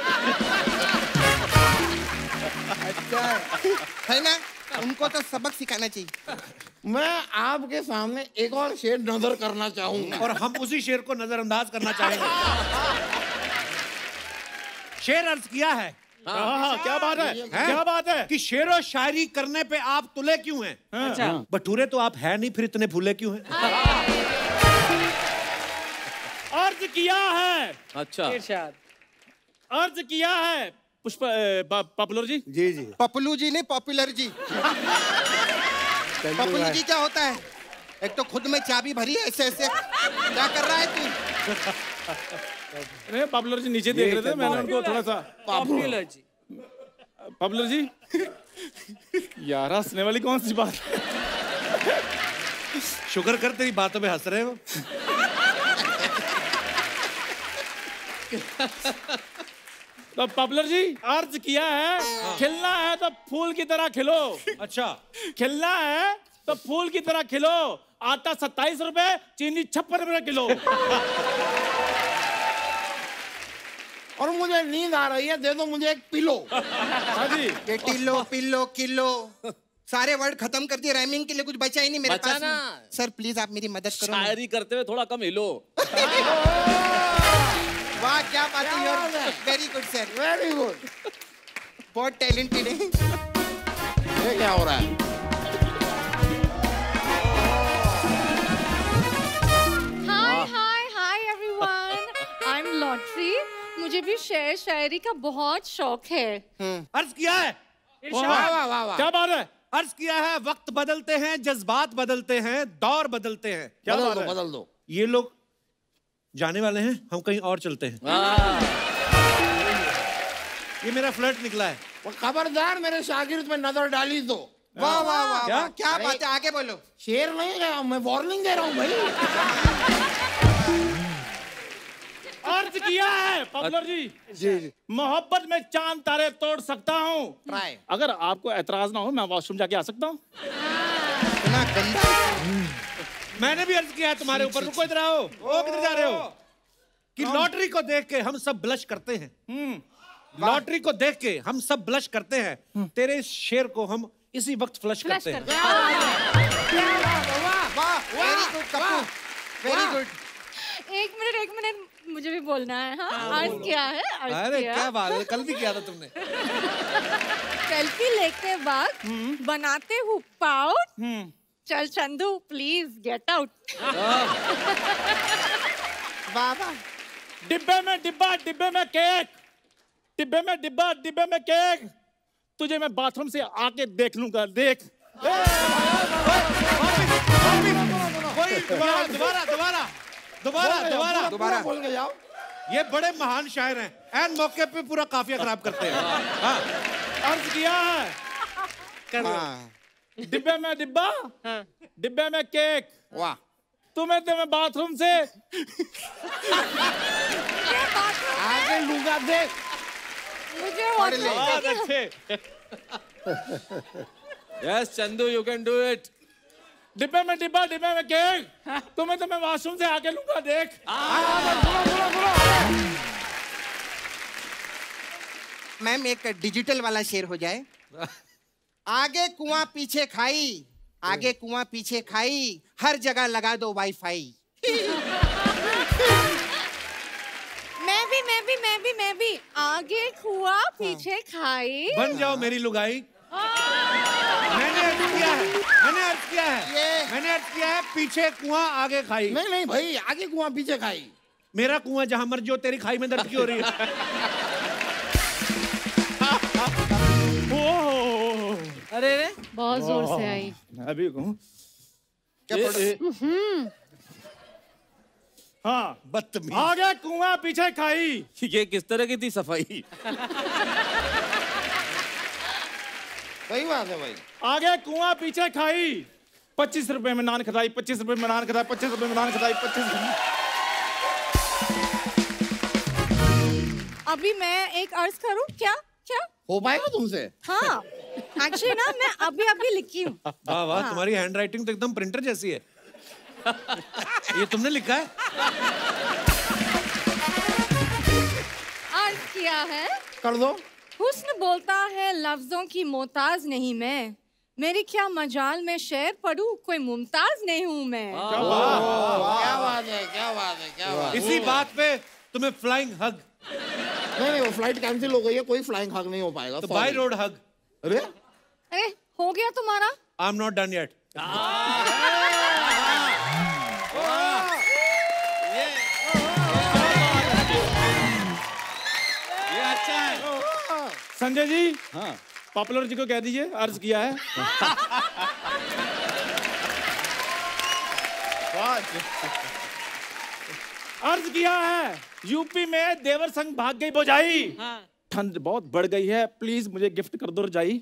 अच्छा है ना, उनको तो सबक सिखाना चाहिए। मैं आपके सामने एक और शेर नजर करना चाहूंगा और हम उसी शेर को नजरअंदाज करना चाहेंगे। शेर अर्ज किया है। हाँ, हाँ, क्या बात है, है? क्या बात है कि शेरो शायरी करने पे आप तुले क्यों हैं? अच्छा। बटूरे तो आप है नहीं, फिर इतने फूले क्यों हैं? अर्ज किया है। अच्छा। इरशाद। अर्ज किया है पुष्प पॉपुलर जी। जी जी। पपलू जी ने पॉपुलर जी। पपलू जी क्या होता है? एक तो खुद में चाबी भरी है ऐसे ऐसे, क्या कर रहा है तू? नहीं पॉपुलर जी नीचे देख रहे थे, मैंने उनको थोड़ा सा। पॉपुलर जी, पॉपुलर जी यार हंसने वाली कौन सी बात है? शुक्र कर तेरी बातों पे हंस रहे हो। तो पॉपुलर जी अर्ज किया है, खिलना है तो फूल की तरह खिलो। अच्छा। खिलना है तो फूल की तरह खिलो। आटा सत्ताईस रुपए, चीनी छप्पन रुपए किलो। और मुझे नींद आ रही है, दे दो मुझे एक पिलो। हाँ जी। ये टिल्लो पिल्लो किलो सारे वर्ड खत्म कर दिए, राइमिंग के लिए कुछ बचा ही नहीं मेरे पास। सर प्लीज आप मेरी मदद करो। शायरी करते हुए थोड़ा कम हिलो। वाह क्या बात है, your very good sir, very good. बहुत टैलेंटेड है। ये क्या हो रहा है? Hi hi hi everyone, I am Lottery. मुझे भी शेर शायरी का बहुत शौक है। अर्ज किया है। वाह वाह वाह वाह। क्या बात है? अर्ज किया है, वक्त बदलते हैं, जज्बात बदलते हैं, दौर बदलते हैं। क्या बदल बात दो है? बदल दो। ये लोग जाने वाले हैं, हम कहीं और चलते हैं। ये मेरा फ्लर्ट निकला है। खबरदार मेरे शागिर्द में नजर डाली तो। वाह वाह वाह क्या? वाह, क्या बात है, आगे बोलो। शेर नहीं गया, मैं वार्निंग दे रहा हूँ भाई। अर्ज किया है पॉपुलर जी। जी जी। मोहब्बत में चांद तारे तोड़ सकता हूँ। ट्राई। अगर आपको एतराज ना हो, मैं वॉशरूम जाके आ सकता हूँ? इतना गंदा। मैंने भी अर्ज किया है तुम्हारे ऊपर। रुको इधर आओ। ओ किधर जा रहे हो? कि लॉटरी को देख के हम सब ब्लश करते हैं। लॉटरी को देख के हम सब ब्लश करते हैं। तेरे इस शेर को हम इसी वक्त फ्लश करते हैं। वाह very good Kappu, very good. एक मिनट एक मिनट, मुझे भी बोलना है। हाँ अर्ज किया है, अर्ज अरे किया। क्या बात है, कल भी किया था तुमने। सेल्फी लेते वक्त बनाते हूँ पाउट। चल चंदू प्लीज गेट आउट। वाह वाह। डिब्बे में डिब्बा, डिब्बे में केक, डिब्बे में डिब्बा, डिब्बे में केक। तुझे मैं बाथरूम से आके देख लूंगा, देख। दोबारा दोबारा दोबारा दोबारा दोबारा दोबारा बोल के जाओ। ये बड़े महान शायर हैं, एन मौके पे पूरा काफिया खराब करते हैं। हाँ अर्ज किया है। हाँ डिब्बे में डिब्बा, डिब्बे में केक। वाह। तुम्हें तो मैं बाथरूम से आगे लूंगा देख। मुझे बहुत अच्छे। Yes Chandu, you can do it. डिब्बे में डिब्बा, डिब्बे में केक, तुम्हें तो मैं वॉशरूम से आके लूंगा देख। मैम एक डिजिटल वाला शेर हो जाए। आगे कुआं पीछे खाई, आगे कुआं पीछे खाई, हर जगह लगा दो वाईफाई। मैं भी मैं भी मैं भी मैं भी आगे कुआं पीछे खाई। बन जाओ मेरी लुगाई। मैंने अर्ज किया है, मैंने अर्ज किया है, मैंने अर्ज किया है पीछे कुआं आगे खाई। नहीं नहीं भाई, आगे कुआं पीछे खाई। मेरा कुआं जहां मर्जी हो, तेरी खाई में दर्द क्यों हो रही है? अरे रे बहुत जोर से आई। अभी कहूँ क्या पढ़ हाँ, बदतमीज। आगे कुआं पीछे खाई। ये किस तरह की थी सफाई? सही बात है भाई। आगे कुआं पीछे खाई, पच्चीस रुपए में नान खदाई, पच्चीस रुपए में नान खदाई, पच्चीस रुपए में नान खदाई, पच्चीस रुपए। अभी मैं एक अर्ज करूं क्या? क्या हो पाएगा तुमसे? हाँ, एक्चुअली ना मैं अभी अभी लिखी हूँ। वाह वाह, तुम्हारी हैंड राइटिंग तो एकदम प्रिंटर जैसी है। ये तुमने लिखा है? अर्ज किया है। कर दो। हुस्न बोलता है लफ्जों की मोहताज नहीं मैं, मेरी क्या मजाल में शेर पढ़ूं, कोई मुमताज नहीं हूँ मैं। क्या बात है, क्या बात है, क्या बात है। इसी बात पे तुम्हें फ्लाइंग हग। नहीं नहीं, वो फ्लाइट कैंसिल हो गई है, कोई फ्लाइंग हग नहीं हो पाएगा। तो बाय रोड हग। अरे अरे हो गया तुम्हारा? I am not done yet. ये अच्छा है। संजय जी, हाँ, पॉपुलर जी को कह दीजिए अर्ज किया है। अर्ज किया है, यूपी में देवर संग भाग गई बोझाई। हाँ। ठंड बहुत बढ़ गई है, प्लीज मुझे गिफ्ट कर दो रजाई।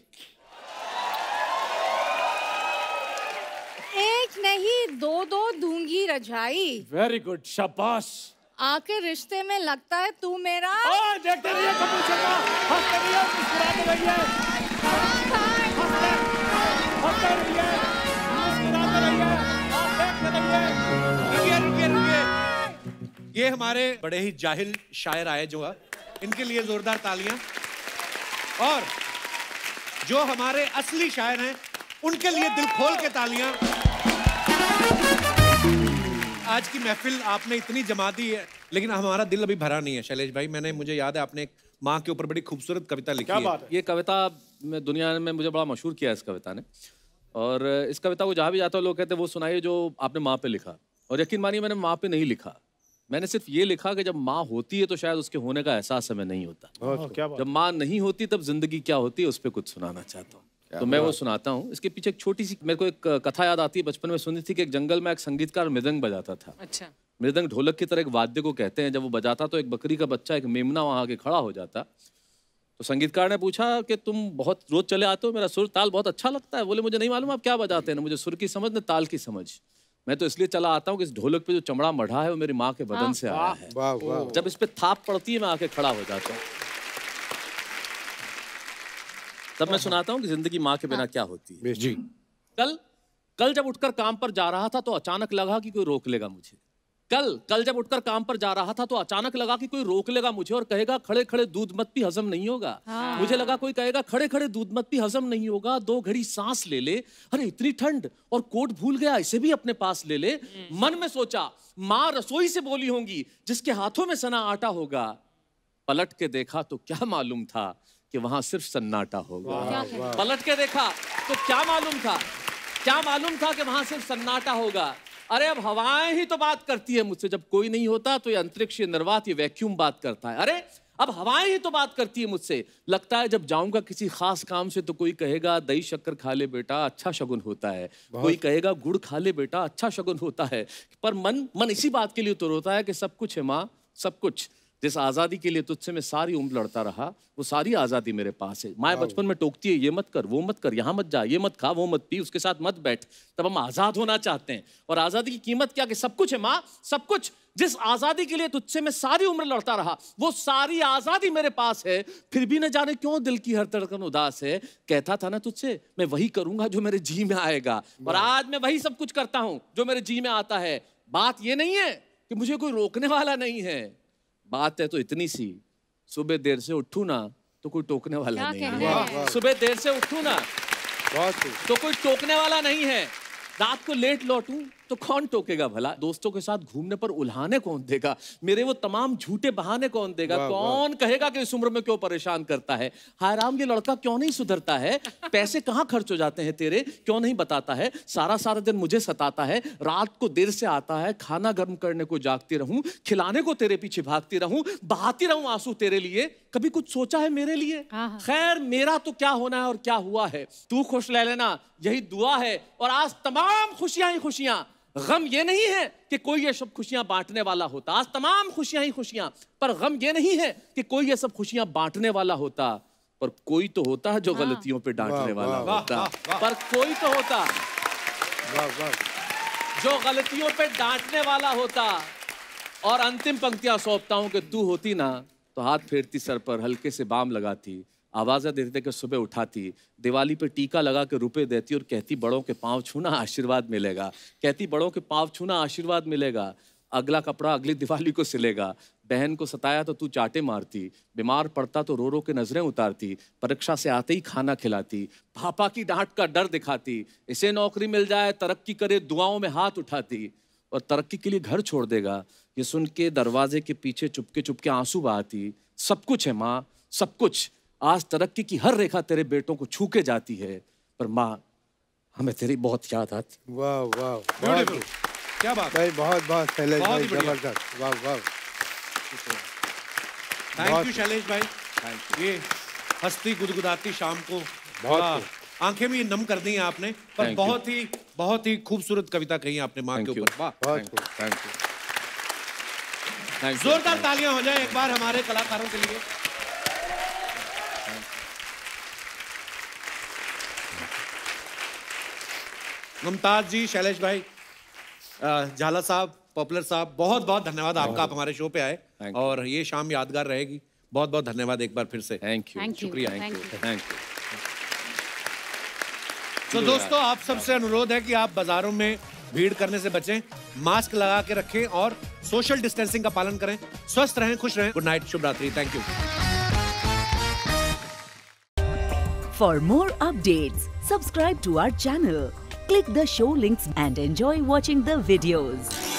एक नहीं दो दो दूंगी रजाई। वेरी गुड, शाबाश। आके रिश्ते में लगता है तू मेरा। ओ, देखते रहिए कपिल शर्मा, हंसते रहिए, मुस्कुराते रहिए, हंसते हंसते रहिए, मुस्कुराते रहिए, देखते रहिए। रुकिए रुकिए रुकिए, ये हमारे बड़े ही जाहिल शायर आए जो है, इनके लिए जोरदार तालियां। और जो हमारे असली शायर हैं उनके लिए दिल खोल के तालियां। आज की महफिल आपने इतनी जमा दी है, लेकिन हमारा दिल अभी भरा नहीं है शैलेश भाई। मैंने मुझे याद है आपने एक माँ के ऊपर बड़ी खूबसूरत कविता लिखी है। ये कविता में दुनिया में मुझे बड़ा मशहूर किया है इस कविता ने। और इस कविता को जहाँ भी जाता है लोग कहते हैं वो सुनाइए जो आपने माँ पे लिखा। और यकीन मानिए मैंने माँ पे नहीं लिखा, मैंने सिर्फ ये लिखा कि जब माँ होती है तो शायद उसके होने का एहसास हमें नहीं होता। जब माँ नहीं होती तब जिंदगी क्या होती है उस पर कुछ सुनाना चाहता हूँ, तो मैं वो सुनाता हूँ। इसके पीछे एक छोटी सी मेरे को एक कथा याद आती है, बचपन में सुनी थी कि एक जंगल में एक संगीतकार मृदंग बजाता था। अच्छा। मृदंग ढोलक की तरह एक वाद्य को कहते हैं। जब वो बजाता तो एक बकरी का बच्चा, एक मेमना वहाँ आके खड़ा हो जाता। तो संगीतकार ने पूछा कि तुम बहुत रोज चले आते हो, मेरा सुर ताल बहुत अच्छा लगता है। बोले मुझे नहीं मालूम आप क्या बजाते हैं, ना मुझे सुर की समझ न ताल की समझ। मैं तो इसलिए चला आता हूँ कि इस ढोलक पे जो चमड़ा मढ़ा है वो मेरी माँ के बदन से आया है। वाह वाह। जब इस पे थाप पड़ती है मैं आके खड़ा हो जाता हूँ। तब मैं सुनाता हूँ कि जिंदगी माँ के बिना क्या होती है। जी। कल कल जब उठकर काम पर जा रहा था तो अचानक लगा कि कोई रोक लेगा मुझे। कल कल जब उठकर काम पर जा रहा था तो अचानक लगा कि कोई रोक लेगा मुझे और कहेगा खड़े खड़े दूध मत पी, हजम नहीं होगा। हाँ। मुझे लगा कोई कहेगा खड़े खड़े दूध मत पी, हजम नहीं होगा, दो घड़ी सांस ले ले, अरे इतनी ठंड और कोट भूल गया, इसे भी अपने पास ले ले। मन में सोचा माँ रसोई से बोली होंगी जिसके हाथों में सना आटा होगा। पलट के देखा तो क्या मालूम था कि वहां सिर्फ सन्नाटा होगा। पलट के देखा तो क्या मालूम था, क्या मालूम था कि वहां सिर्फ सन्नाटा होगा। अरे अब हवाएं ही तो बात करती है मुझसे, जब कोई नहीं होता तो ये अंतरिक्ष, ये निर्वात, ये वैक्यूम बात करता है। अरे अब हवाएं ही तो बात करती है मुझसे। लगता है जब जाऊंगा किसी खास काम से तो कोई कहेगा दही शक्कर खा ले बेटा, अच्छा शगुन होता है। कोई कहेगा गुड़ खा ले बेटा, अच्छा शगुन होता है। पर मन मन इसी बात के लिए तो रोता है कि सब कुछ है माँ, सब कुछ, जिस आजादी के लिए तुझसे मैं सारी उम्र लड़ता रहा, वो सारी आजादी मेरे पास है। माँ बचपन में टोकती है, ये मत कर, वो मत कर, यहाँ मत जा, ये मत खा, वो मत पी, उसके साथ मत बैठ। तब हम आजाद होना चाहते हैं। और आजादी की कीमत क्या? कि सब कुछ है माँ, सब कुछ। जिस आजादी के लिए तुझसे मैं सारी उम्र लड़ता रहा, वो सारी आजादी मेरे पास है। फिर भी न जाने क्यों दिल की हर धड़कन उदास है। कहता था ना तुझसे, मैं वही करूंगा जो मेरे जी में आएगा, और आज मैं वही सब कुछ करता हूं जो मेरे जी में आता है। बात ये नहीं है कि मुझे कोई रोकने वाला नहीं है, बात है तो इतनी सी, सुबह देर से उठूं ना तो कोई टोकने वाला नहीं है। सुबह देर से उठूं ना तो कोई टोकने वाला नहीं है। रात को लेट लौटूं तो कौन टोकेगा भला? दोस्तों के साथ घूमने पर उल्हाने कौन देगा? मेरे वो तमाम झूठे बहाने कौन देगा? कौन कहेगा कि इस उम्र में क्यों परेशान करता है? हाय राम, ये लड़का क्यों नहीं सुधरता है? पैसे कहाँ खर्च हो जाते हैं तेरे, क्यों नहीं बताता है? सारा सारा दिन मुझे सताता है, रात को देर से आता है, खाना गर्म करने को जागती रहूं, खिलाने को तेरे पीछे भागती रहूं, बहाती रहूं आंसू तेरे लिए। कभी कुछ सोचा है मेरे लिए? खैर, मेरा तो क्या होना है और क्या हुआ है, तू खुश रह लेना, यही दुआ है। और आज तमाम खुशियां ही खुशियां। गम ये नहीं है कि कोई ये सब खुशियां बांटने वाला होता। आज तमाम खुशियां ही खुशियां, पर गम ये नहीं है कि कोई ये सब खुशियां बांटने वाला होता। पर कोई तो होता है जो गलतियों पे डांटने वाला होता। पर कोई तो होता जो गलतियों पे डांटने वाला होता। और अंतिम पंक्तियां सौंपता हूं कि तू होती ना तो हाथ फेरती सर पर, हल्के से बाम लगाती, आवाज़ें देते कि सुबह उठाती, दिवाली पे टीका लगा के रुपए देती और कहती बड़ों के पाँव छूना आशीर्वाद मिलेगा। कहती बड़ों के पाँव छूना आशीर्वाद मिलेगा। अगला कपड़ा अगली दिवाली को सिलेगा। बहन को सताया तो तू चाटे मारती, बीमार पड़ता तो रो रो के नजरें उतारती, परीक्षा से आते ही खाना खिलाती, पापा की डांट का डर दिखाती, इसे नौकरी मिल जाए, तरक्की करे, दुआओं में हाथ उठाती, और तरक्की के लिए घर छोड़ देगा, ये सुन के दरवाजे के पीछे चुपके चुपके आंसू बहाती। सब कुछ है माँ, सब कुछ। आज तरक्की की हर रेखा तेरे बेटों को छू के जाती है, पर माँ हमें तेरी बहुत याद आती। वाह वाह, ब्यूटीफुल, क्या बात भाई, बहुत बहुत शैलेश भाई, जबरदस्त, वाह वाह। थैंक यू शैलेश भाई। ये हंसती गुदगुदाती शाम को बहुत आंखें भी नम कर दी हैं आपने, पर बहुत ही बहुत ही खूबसूरत कविता कही आपने माँ के ऊपर। वाह, थैंक यू। जोरदार तालियां हो जाए एक बार हमारे कलाकारों के लिए। मुमताज जी, शैलेश भाई, झाला साहब, पॉपुलर साहब, बहुत बहुत धन्यवाद आपका, आप हमारे शो पे आए और ये शाम यादगार रहेगी। बहुत बहुत धन्यवाद एक बार फिर से। थैंक यू, शुक्रिया, थैंक यू, थैंक यू। तो दोस्तों, आप सबसे अनुरोध है कि आप बाजारों में भीड़ करने से बचें, मास्क लगा के रखें और सोशल डिस्टेंसिंग का पालन करें। स्वस्थ रहें, खुश रहें। गुड नाइट, शुभ रात्रि। Thank you. For more updates, subscribe to our channel, click the show links and enjoy watching the videos.